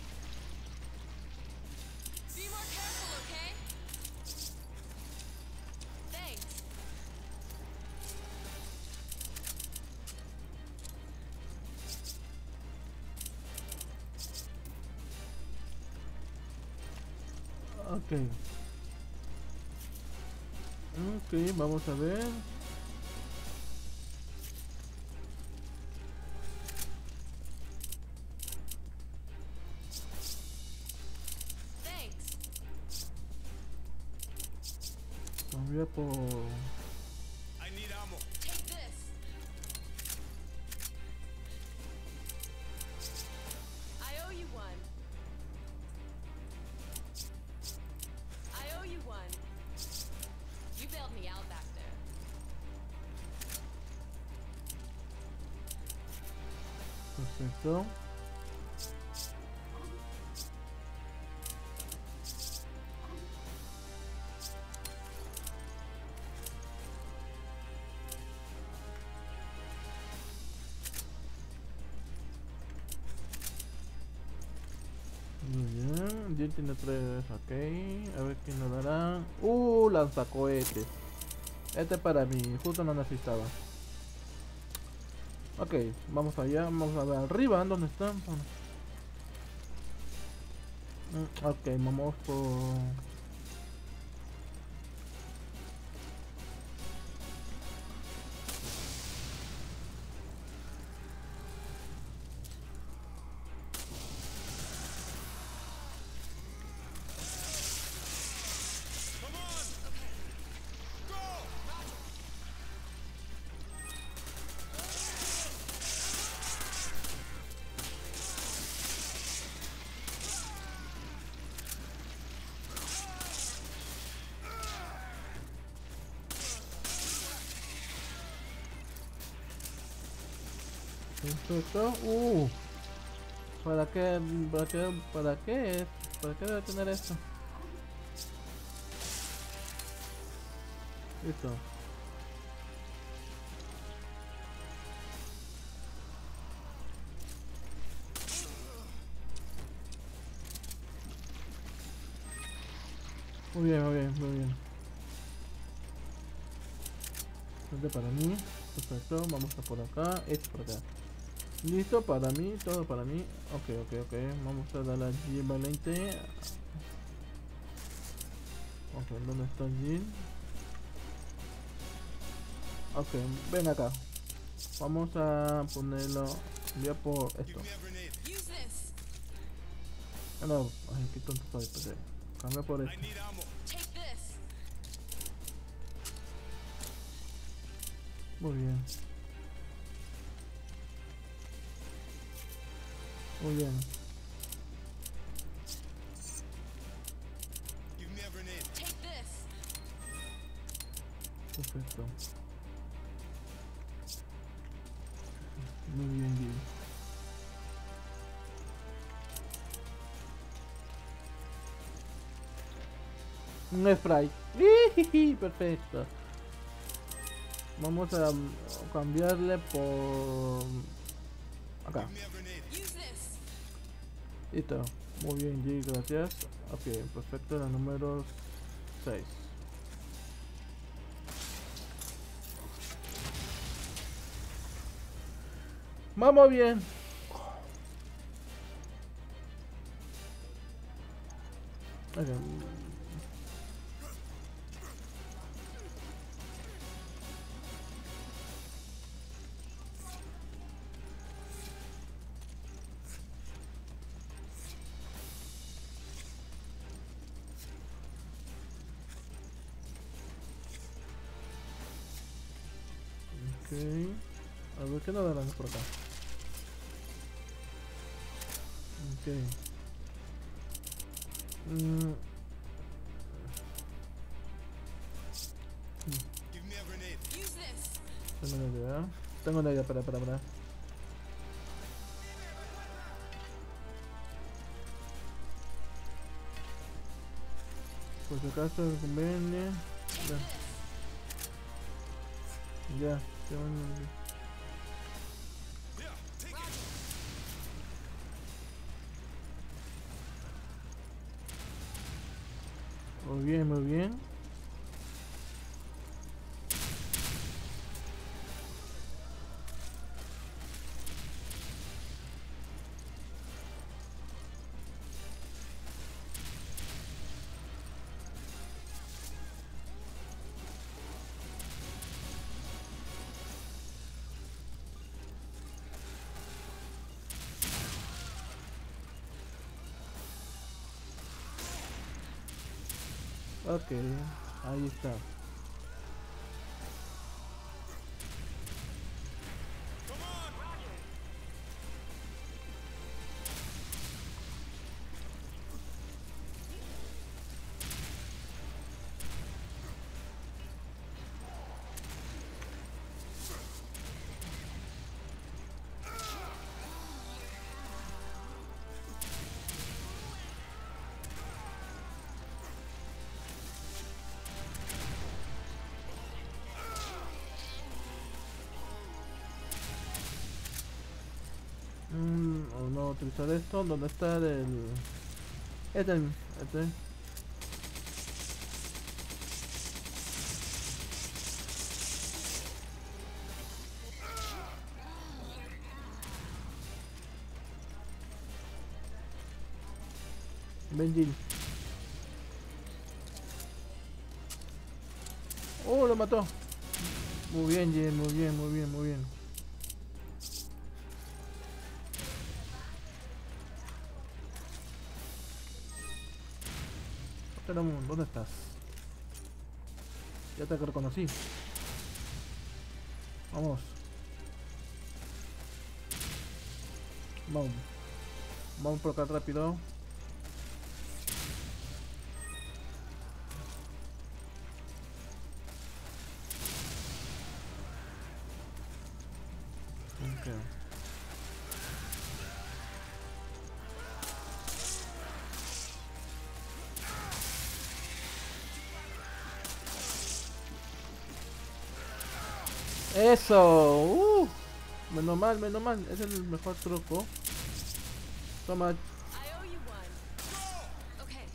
S2: Be more careful, okay? Thanks.
S1: Ok. Ok, vamos a ver.
S2: Thanks.
S1: Cambia por...
S3: I need ammo.
S2: Take this. I owe you one. I owe you one. You bailed me out back there.
S1: Perfecto. Muy bien, Jin tiene 3, ok. A ver quién nos dará. Lanzacohetes. Este para mí, justo lo necesitaba. Ok, vamos allá, vamos a ver arriba, ¿dónde están? Bueno. Ok, vamos por... Esto, ¿para qué? ¿Para qué? ¿Para qué? ¿Para qué debe tener esto? Listo. Muy bien, muy bien, muy bien. Este para mí. Perfecto, vamos a por acá. Esto por acá. Listo, para mí, todo para mí. Ok. Vamos a dar allí Valente. Ok, ¿dónde está Jin? Ok, ven acá. Vamos a ponerlo. Voy a por esto.
S2: Use this.
S1: No, ay, qué tonto soy, pues. Cambia por esto.
S2: Take this.
S1: Muy bien. Muy bien.
S2: Take this.
S1: Perfecto. Muy bien, Jin. Un sprite. ¡Ijiji! Perfecto. Vamos a cambiarle por acá.
S2: Use this.
S1: Listo. Muy bien, G, gracias. Ok, perfecto. La número 6. Vamos bien. Ok. A ver qué nos darán por acá. Ok.
S2: Use this.
S1: Tengo una idea. Tengo una idea, para. Por si acaso conviene. Ya, muy bien, muy bien. Ok, ahí está. O no utilizar esto. ¿Dónde está el...? Este. Ven, Jill. Oh, lo mató. Muy bien, Jill, muy bien, muy bien, muy bien. Teramon, ¿dónde estás? Ya te reconocí. Vamos. Vamos. Vamos por acá rápido. Okay. Eso. Menos mal, menos mal. Ese es el mejor truco. Toma.
S2: I owe you one. Okay.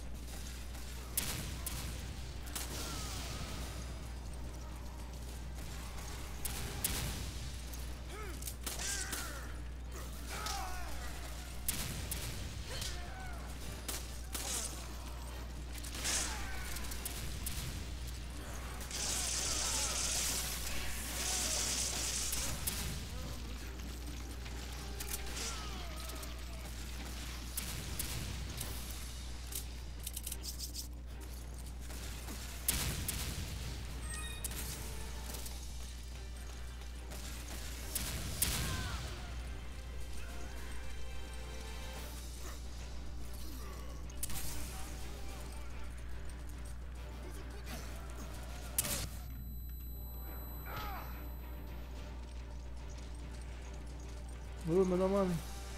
S1: Menos mal.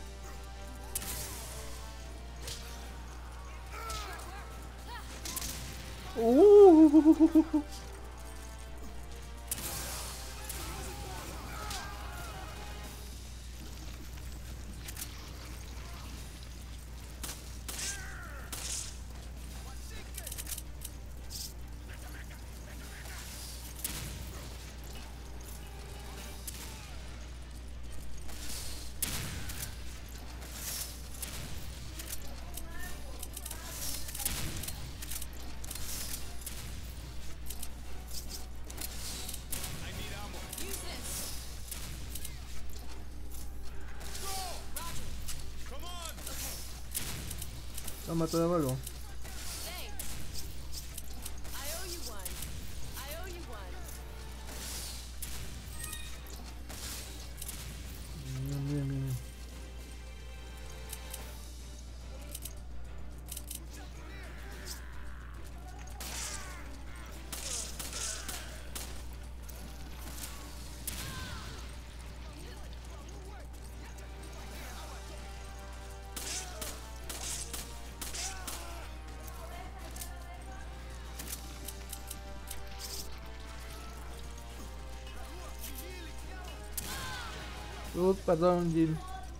S2: Use this.
S1: Toma, te devuelvo.
S2: Thanks. I owe you one. I owe you one.
S1: Bien, bien, bien. Perdón, Jill.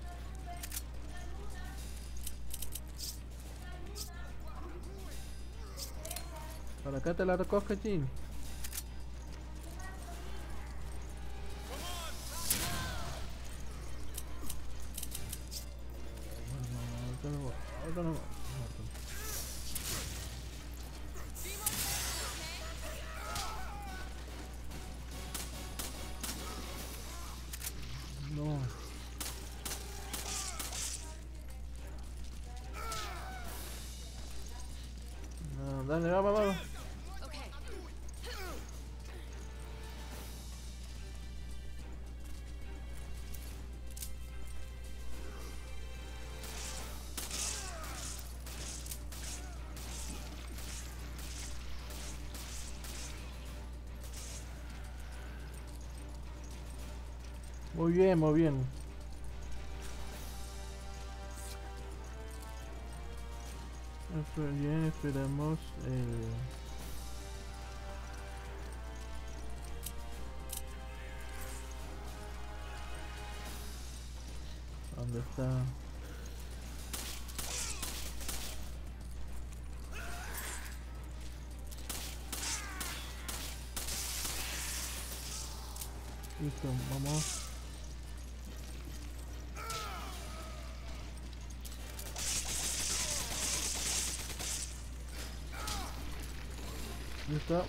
S1: Para acá te la recoge, Jill. Ahorita no. No. No, dale, vamos, vamos.
S2: Okay.
S1: Muy bien, muy bien. Muy bien, esperamos el... ¿Dónde está? Listo, vamos. Listo.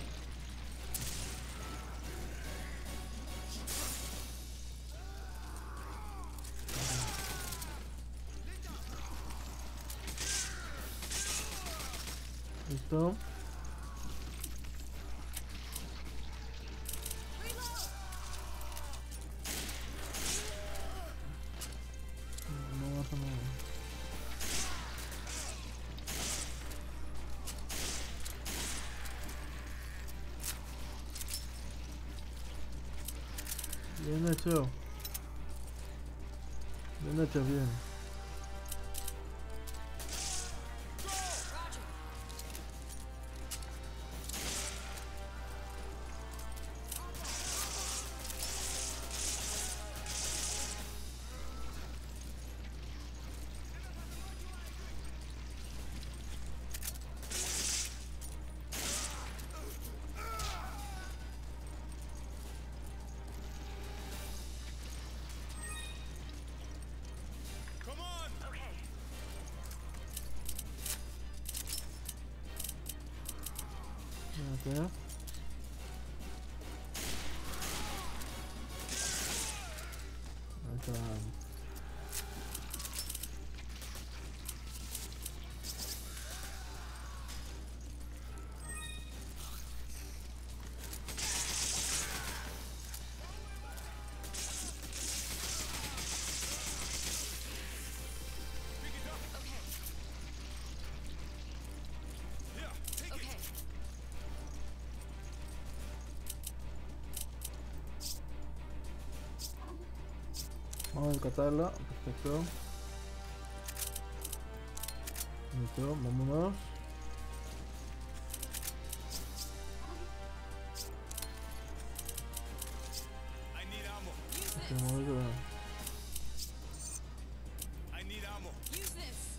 S1: Listo. No pasa nada. Bien hecho. Bien hecho, bien.
S3: Come on!
S4: Okay.
S1: Ok. Ahí está.
S3: Here, take
S2: Okay.
S3: it!
S1: Vamos a rescatarla. Perfecto. Listo, vámonos.
S3: I need ammo.
S2: Use this.
S1: Vamos a ver.
S3: I need ammo.
S2: Use this.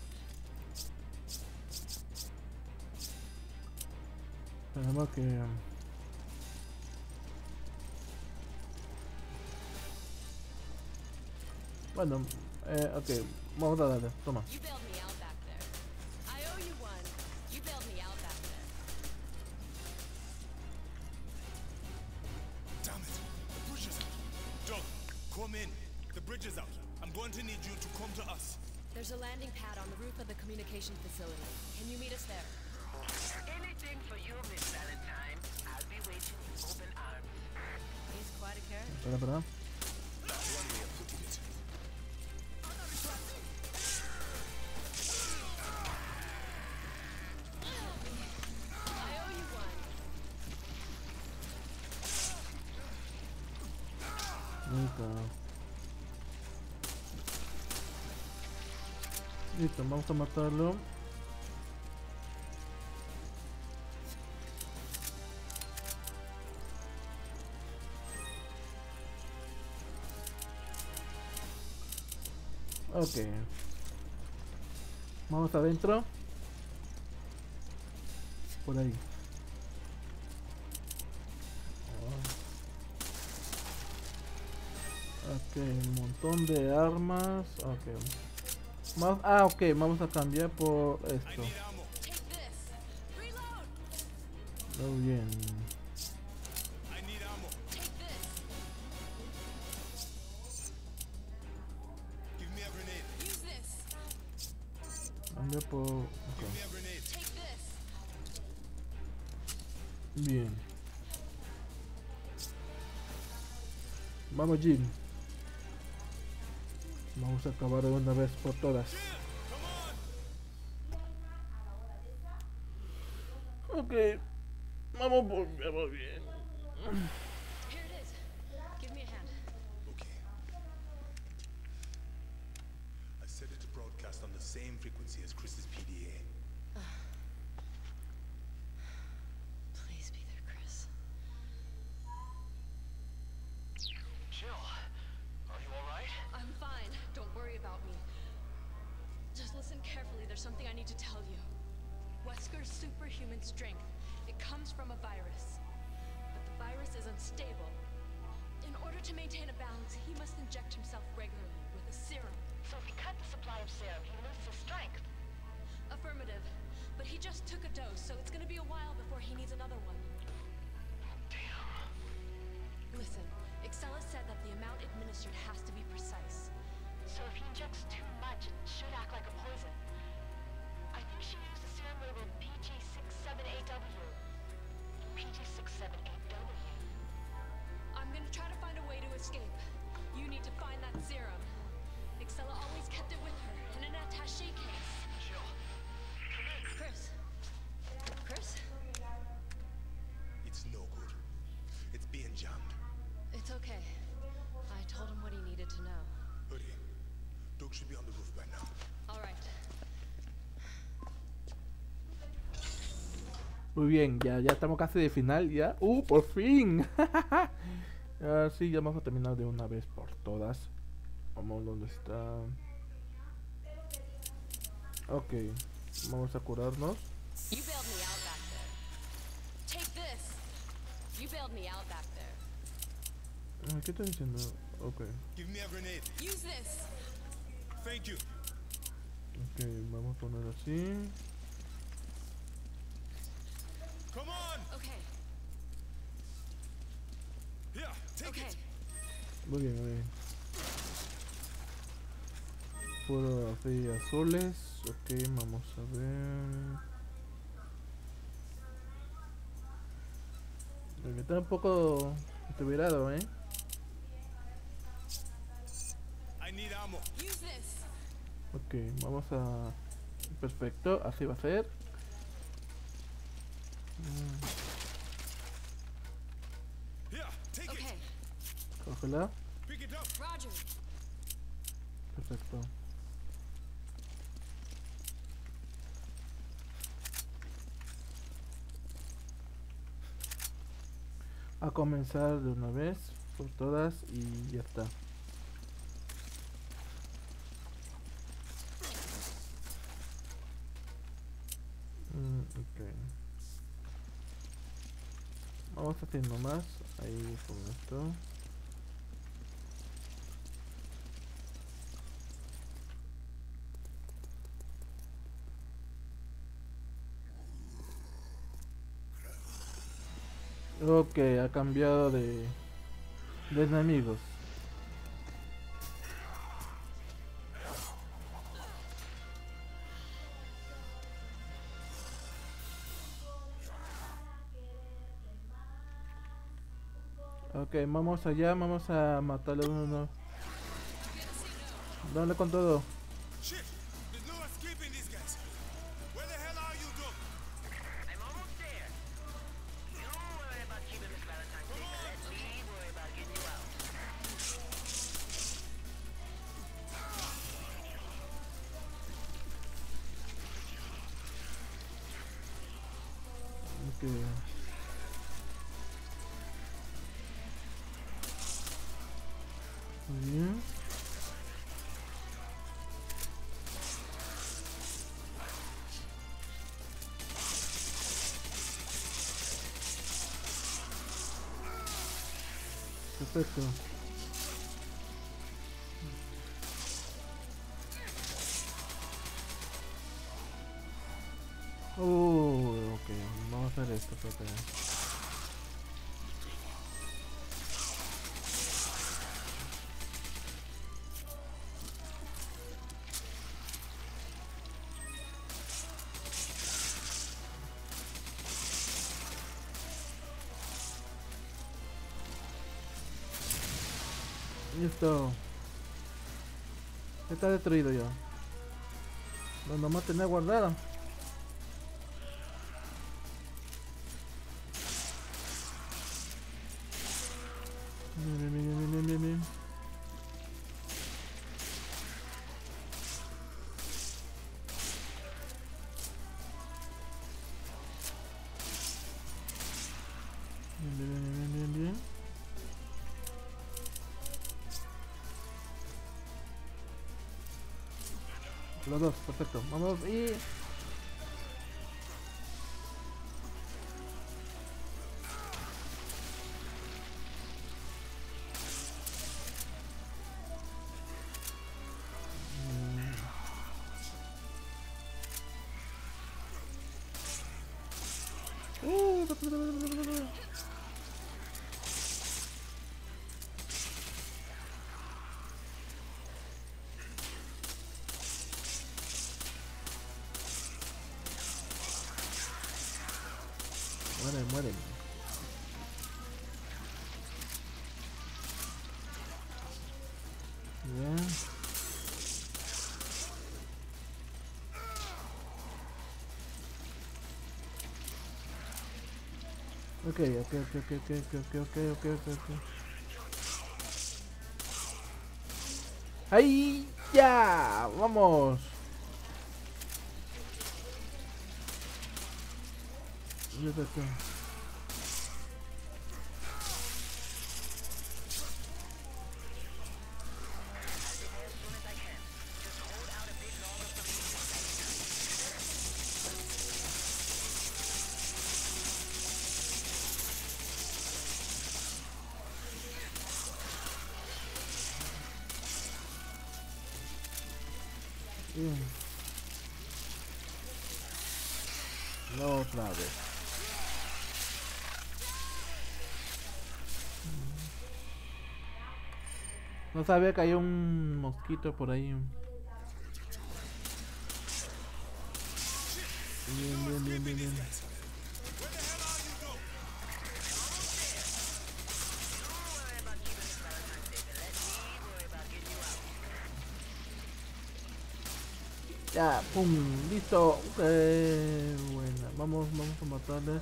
S1: Tenemos que... Bueno, ok, vamos a darle, toma.
S2: You bailed me out back there. I owe you one. You bailed me out back there.
S3: Damn it! The bridge is out. Doug, come in. The bridge is out. I'm going to need you to come to us.
S2: There's a landing pad on the roof of the communication facility. Can you meet us there?
S4: Anything for you, Miss Valentine. I'll be waiting with open arms.
S2: He's quite a character.
S1: Espera, espera.
S3: That's one way of putting it.
S2: I owe you one.
S1: Listo. Listo, vamos a matarlo. Ok. Vamos adentro. Por ahí. Ok, un montón de armas. Ok. Ok, vamos a cambiar por
S3: I
S1: esto.
S3: need ammo.
S2: Take this. Reload.
S1: Muy bien.
S3: I need ammo.
S2: Take this.
S3: Give me a grenade.
S2: Use this.
S1: Cambia por...
S3: Give
S1: ok.
S3: me a grenade.
S2: Take this.
S1: Bien. Vamos, Jim. Vamos a acabar de una vez por todas. Ok. Vamos bien.
S2: Here it is. Give me a hand.
S3: Okay. I set it to broadcast on the same frequency as Chris's PDA.
S2: Please be there, Chris.
S4: Jill, are you all right?
S2: I'm fine. Don't worry about me. Just listen carefully. There's something I need to tell you. Wesker's superhuman strength. It comes from a virus. But the virus is unstable. In order to maintain a balance, he must inject himself regularly with a serum.
S4: So if we cut the supply of serum, he loses his strength.
S2: Affirmative. But he just took a dose, so it's gonna be a while before he needs another one.
S4: Damn.
S2: Listen, Excella said that the amount administered has to be precise.
S4: So if he injects too much, it should act like a poison. I think she used a serum labeled PG67AW. PG67AW.
S2: I'm gonna try to find a way to escape. You need to find that serum. Excella always kept it with her in an attaché case.
S4: Sure.
S2: Chris? Chris?
S3: It's no good. It's being jammed.
S2: It's okay. I told him what he needed to know.
S3: Hoodie, Doug should be on the roof by now.
S2: All right.
S1: Muy bien, ya estamos casi de final ya. ¡Por fin! Sí, ya vamos a terminar de una vez por todas. Vamos donde está. Ok, vamos a curarnos.
S2: You bailed me out back there. Take this. You bailed me out back there.
S1: ¿Qué estoy diciendo? Ok,
S3: Give me a grenade.
S2: Use this.
S3: Thank you.
S1: ok, vamos a poner así.
S3: Come on.
S2: Okay.
S3: Here, take
S2: Okay.
S3: it.
S1: Muy bien, muy bien. Puro así azules. Ok, vamos a ver. Me está un poco estuvirado,
S3: I need ammo.
S2: Use this.
S1: Ok, vamos a... Perfecto, así va a ser.
S3: Here, take
S2: Okay.
S3: it.
S1: Cógela.
S3: Pick it up.
S2: Roger.
S1: Perfecto. A comenzar de una vez por todas y ya está. Ok. Vamos haciendo más ahí con esto. Ok, ha cambiado de enemigos. Ok, vamos allá, vamos a matarle uno. Dale con todo.
S3: Shit, there's no escaping these guys. Where the hell are you, Doug?
S4: I'm almost there. You worry about keeping Miss Valentine safe, and let me worry about getting you out.
S1: Ok. Muy bien. Perfecto. Ok, vamos a hacer esto, espérate. Listo. Está destruido ya. No, nomás tenía guardado. Bien, bien, bien, bien, bien, bien. Bien, bien, bien, bien, bien, bien. Los dos, perfecto. Vamos y... Mueren, mueren. Bien. Ok. ¡Ahí! ¡Ya! ¡Vamos! Ya está acá. Bien. No, otra vez. No sabía que hay un mosquito por ahí. Bien. Ya, pum, listo. Buena, vamos a matarle.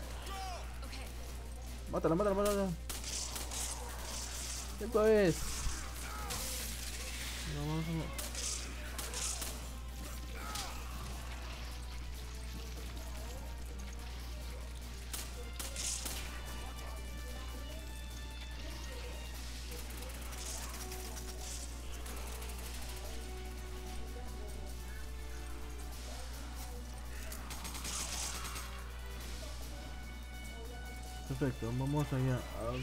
S1: Mátala. Esto es. Vamos a... Perfecto, vamos allá.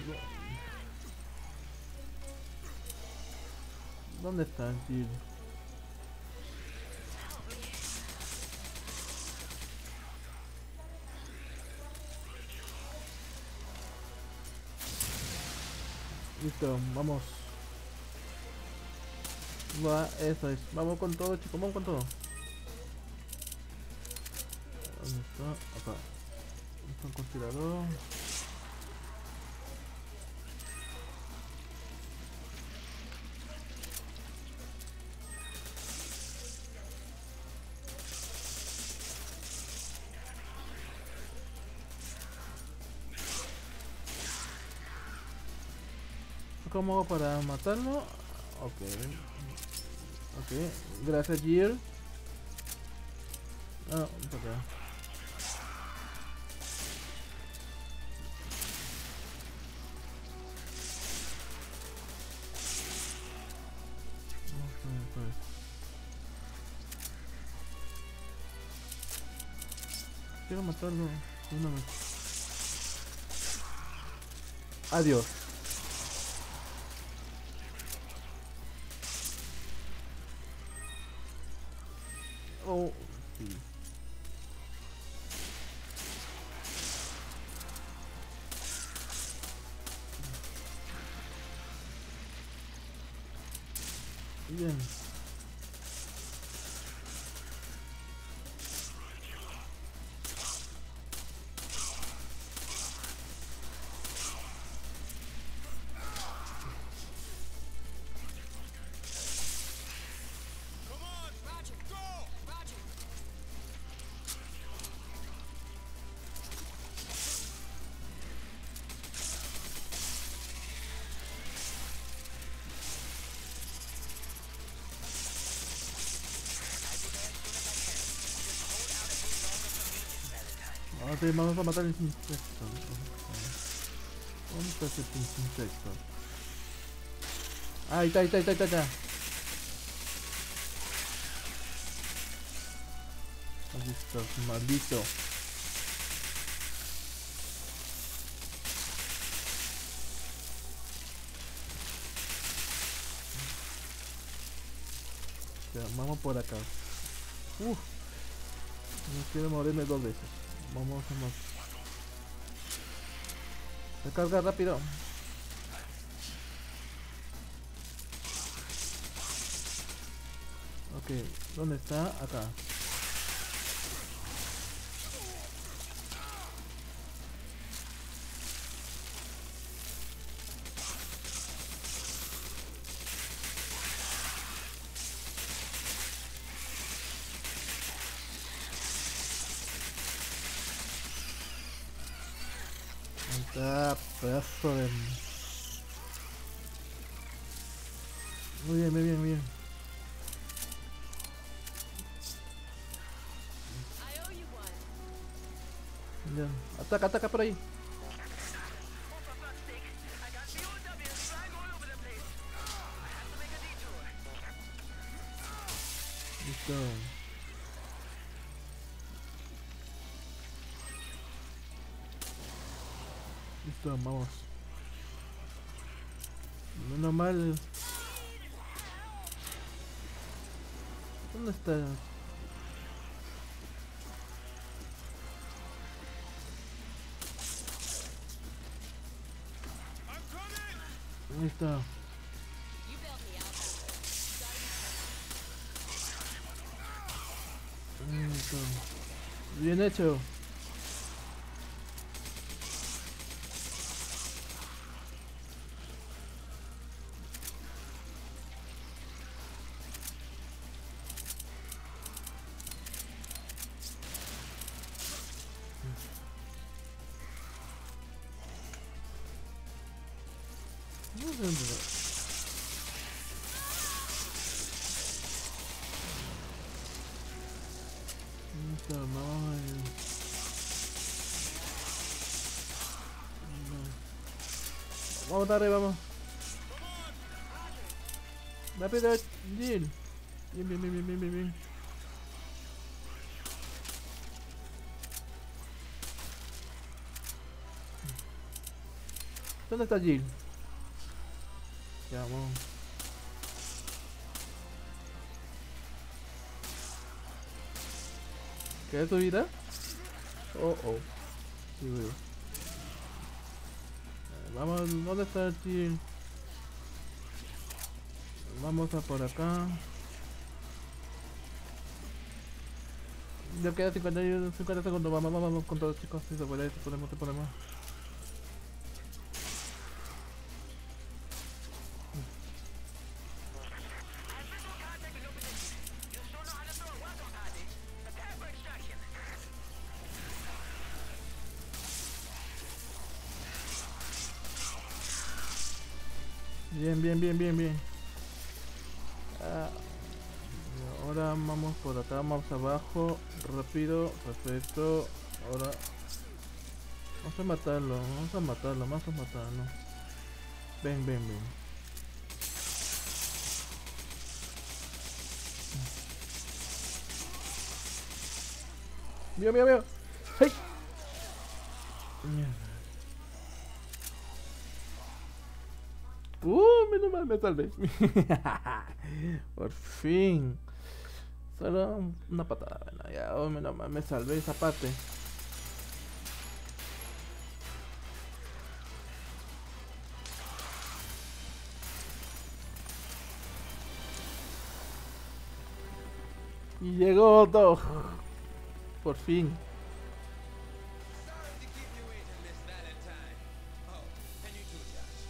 S1: ¿Dónde está el tío? Listo, vamos. Va, eso es. Vamos con todo, chicos, vamos con todo. ¿Dónde está? Acá. Está un conspirador. ¿Cómo hago para matarlo? Ok. Gracias, Jill. Ah, por acá. Quiero matarlo de una vez. Adiós. Oh, sí. Bien. Ok, vamos a matar el insecto. ¿Dónde está ese pinche insecto? Ah, ahí está. Ahí está, maldito. Ya, vamos por acá. No quiero morirme dos veces. Vamos a más. Recarga rápido. Ok, ¿dónde está? Acá. Ahí está, pedazo de... Muy bien, muy bien, muy bien.
S2: I owe you one.
S1: Ya. Ataca, ataca por ahí.
S4: Oh, for fuck's sake. I got BOWs flying all over the place. I have to make a detour.
S1: Listo. Listo, vamos. Menos mal. ¿Dónde está? Listo.
S2: You bailed me out that way.
S1: Listo. Bien hecho. Listo, vamos a... Vamos, Tarre, vamos. Rápido, Jill. Bien, bien, bien, bien, bien, bien, bien. ¿Dónde está Jill? Ya, vamos. ¿Qué es tu vida? Oh, oh. Sí, veo. Vamos, ¿dónde está Jill? Vamos a por acá. Ya queda 50 segundos. Vamos, vamos, vamos con todos, chicos. Si se puede, si podemos, si podemos. Bien, bien, bien, bien, bien. Ah, y ahora vamos por acá, vamos abajo. Rápido, perfecto. Ahora vamos a matarlo, vamos a matarlo, vamos a matarlo. Ven, ven, ven. Mío, mío, mío. ¡Hey! Mierda. Menos mal me salvé. Por fin. Solo una patada. Bueno, ya, menos mal me salvé esa parte. Y llegó Dog. Por fin.
S5: Sorry to keep you waiting, Miss Valentine. Oh, and you too, Josh.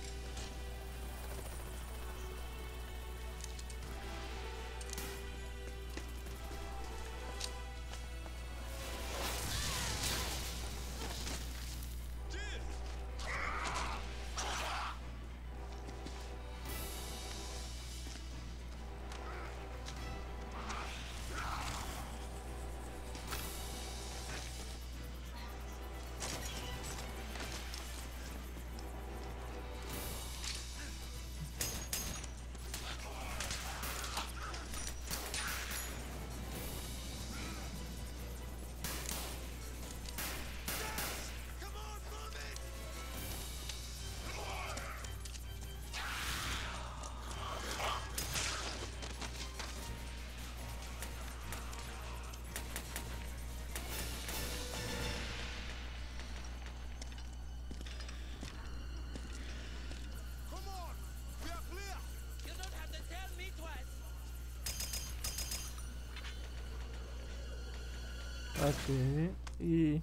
S1: Ok. Y...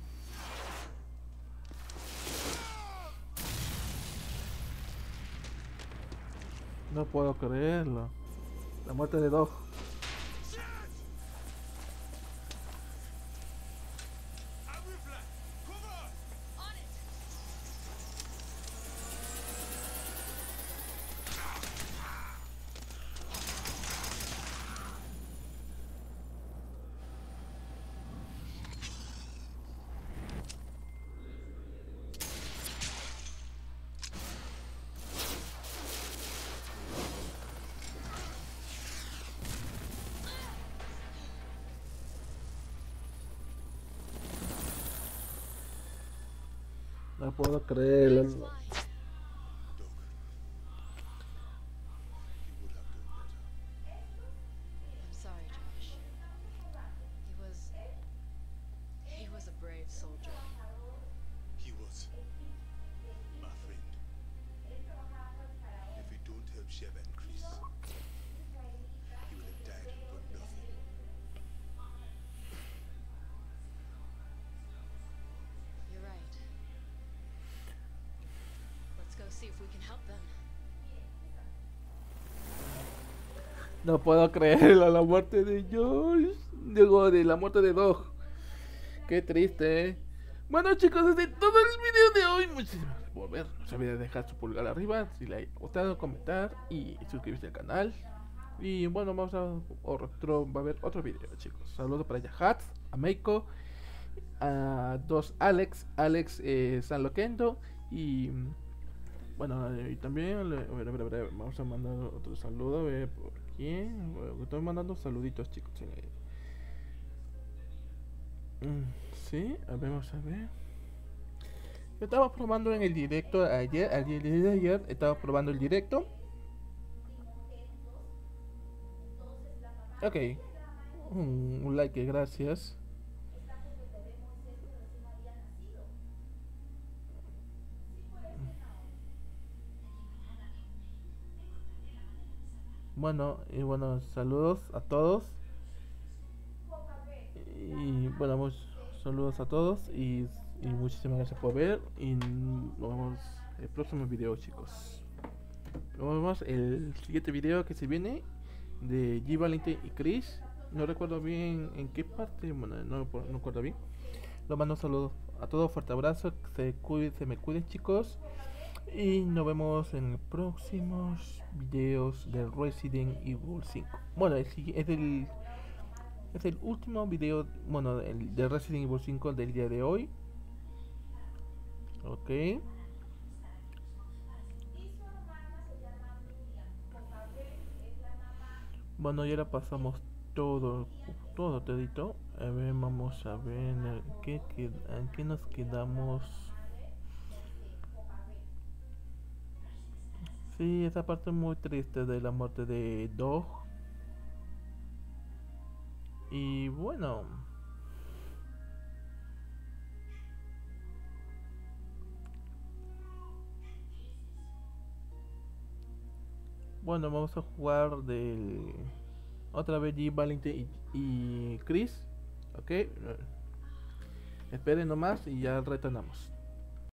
S1: no puedo creerlo. La muerte de Dog. No puedo creerlo.
S2: That's why.
S3: Doug, you would have done better.
S2: I'm sorry, Josh. He was a brave soldier.
S3: He was my friend. If we don't help Sheva and Chris, he would have died for nothing.
S2: You're right. Let's go see if we can help them.
S1: No puedo creerlo, la muerte de Josh. Digo, de la muerte de Dog. Qué triste, ¿eh? Bueno, chicos, desde todo el video de hoy, muchísimas gracias por ver. No se olviden de dejar su pulgar arriba si les ha gustado, comentar y suscribirse al canal. Y bueno, vamos a va a haber otro video, chicos. Saludos para Yahat, a Meiko, a dos Alex, San Loquendo y bueno, y también a ver, vamos a mandar otro saludo, a ver por quién. Bueno, estoy mandando saluditos, chicos. Sí, vamos a ver. Yo estaba probando en el directo ayer, estaba probando el directo. Ok, un like, gracias. Bueno, y bueno, saludos a todos. Y bueno, saludos a todos y muchísimas gracias por ver. Y nos vemos en el próximo video, chicos. Nos vemos el siguiente video que se viene de G. Valente y Chris. No recuerdo bien en qué parte, bueno, no recuerdo bien. Los mando saludos a todos, fuerte abrazo, se me cuiden, chicos. Y nos vemos en los próximos videos de Resident Evil 5. Bueno, es el último video, bueno, el de Resident Evil 5 del día de hoy. Ok. Bueno, ya la pasamos todo todito. A ver, vamos a ver en qué nos quedamos. Sí, esa parte muy triste de la muerte de Dog. Y bueno, vamos a jugar del otra vez G. Valente y Chris. Ok, esperen nomás y ya retornamos.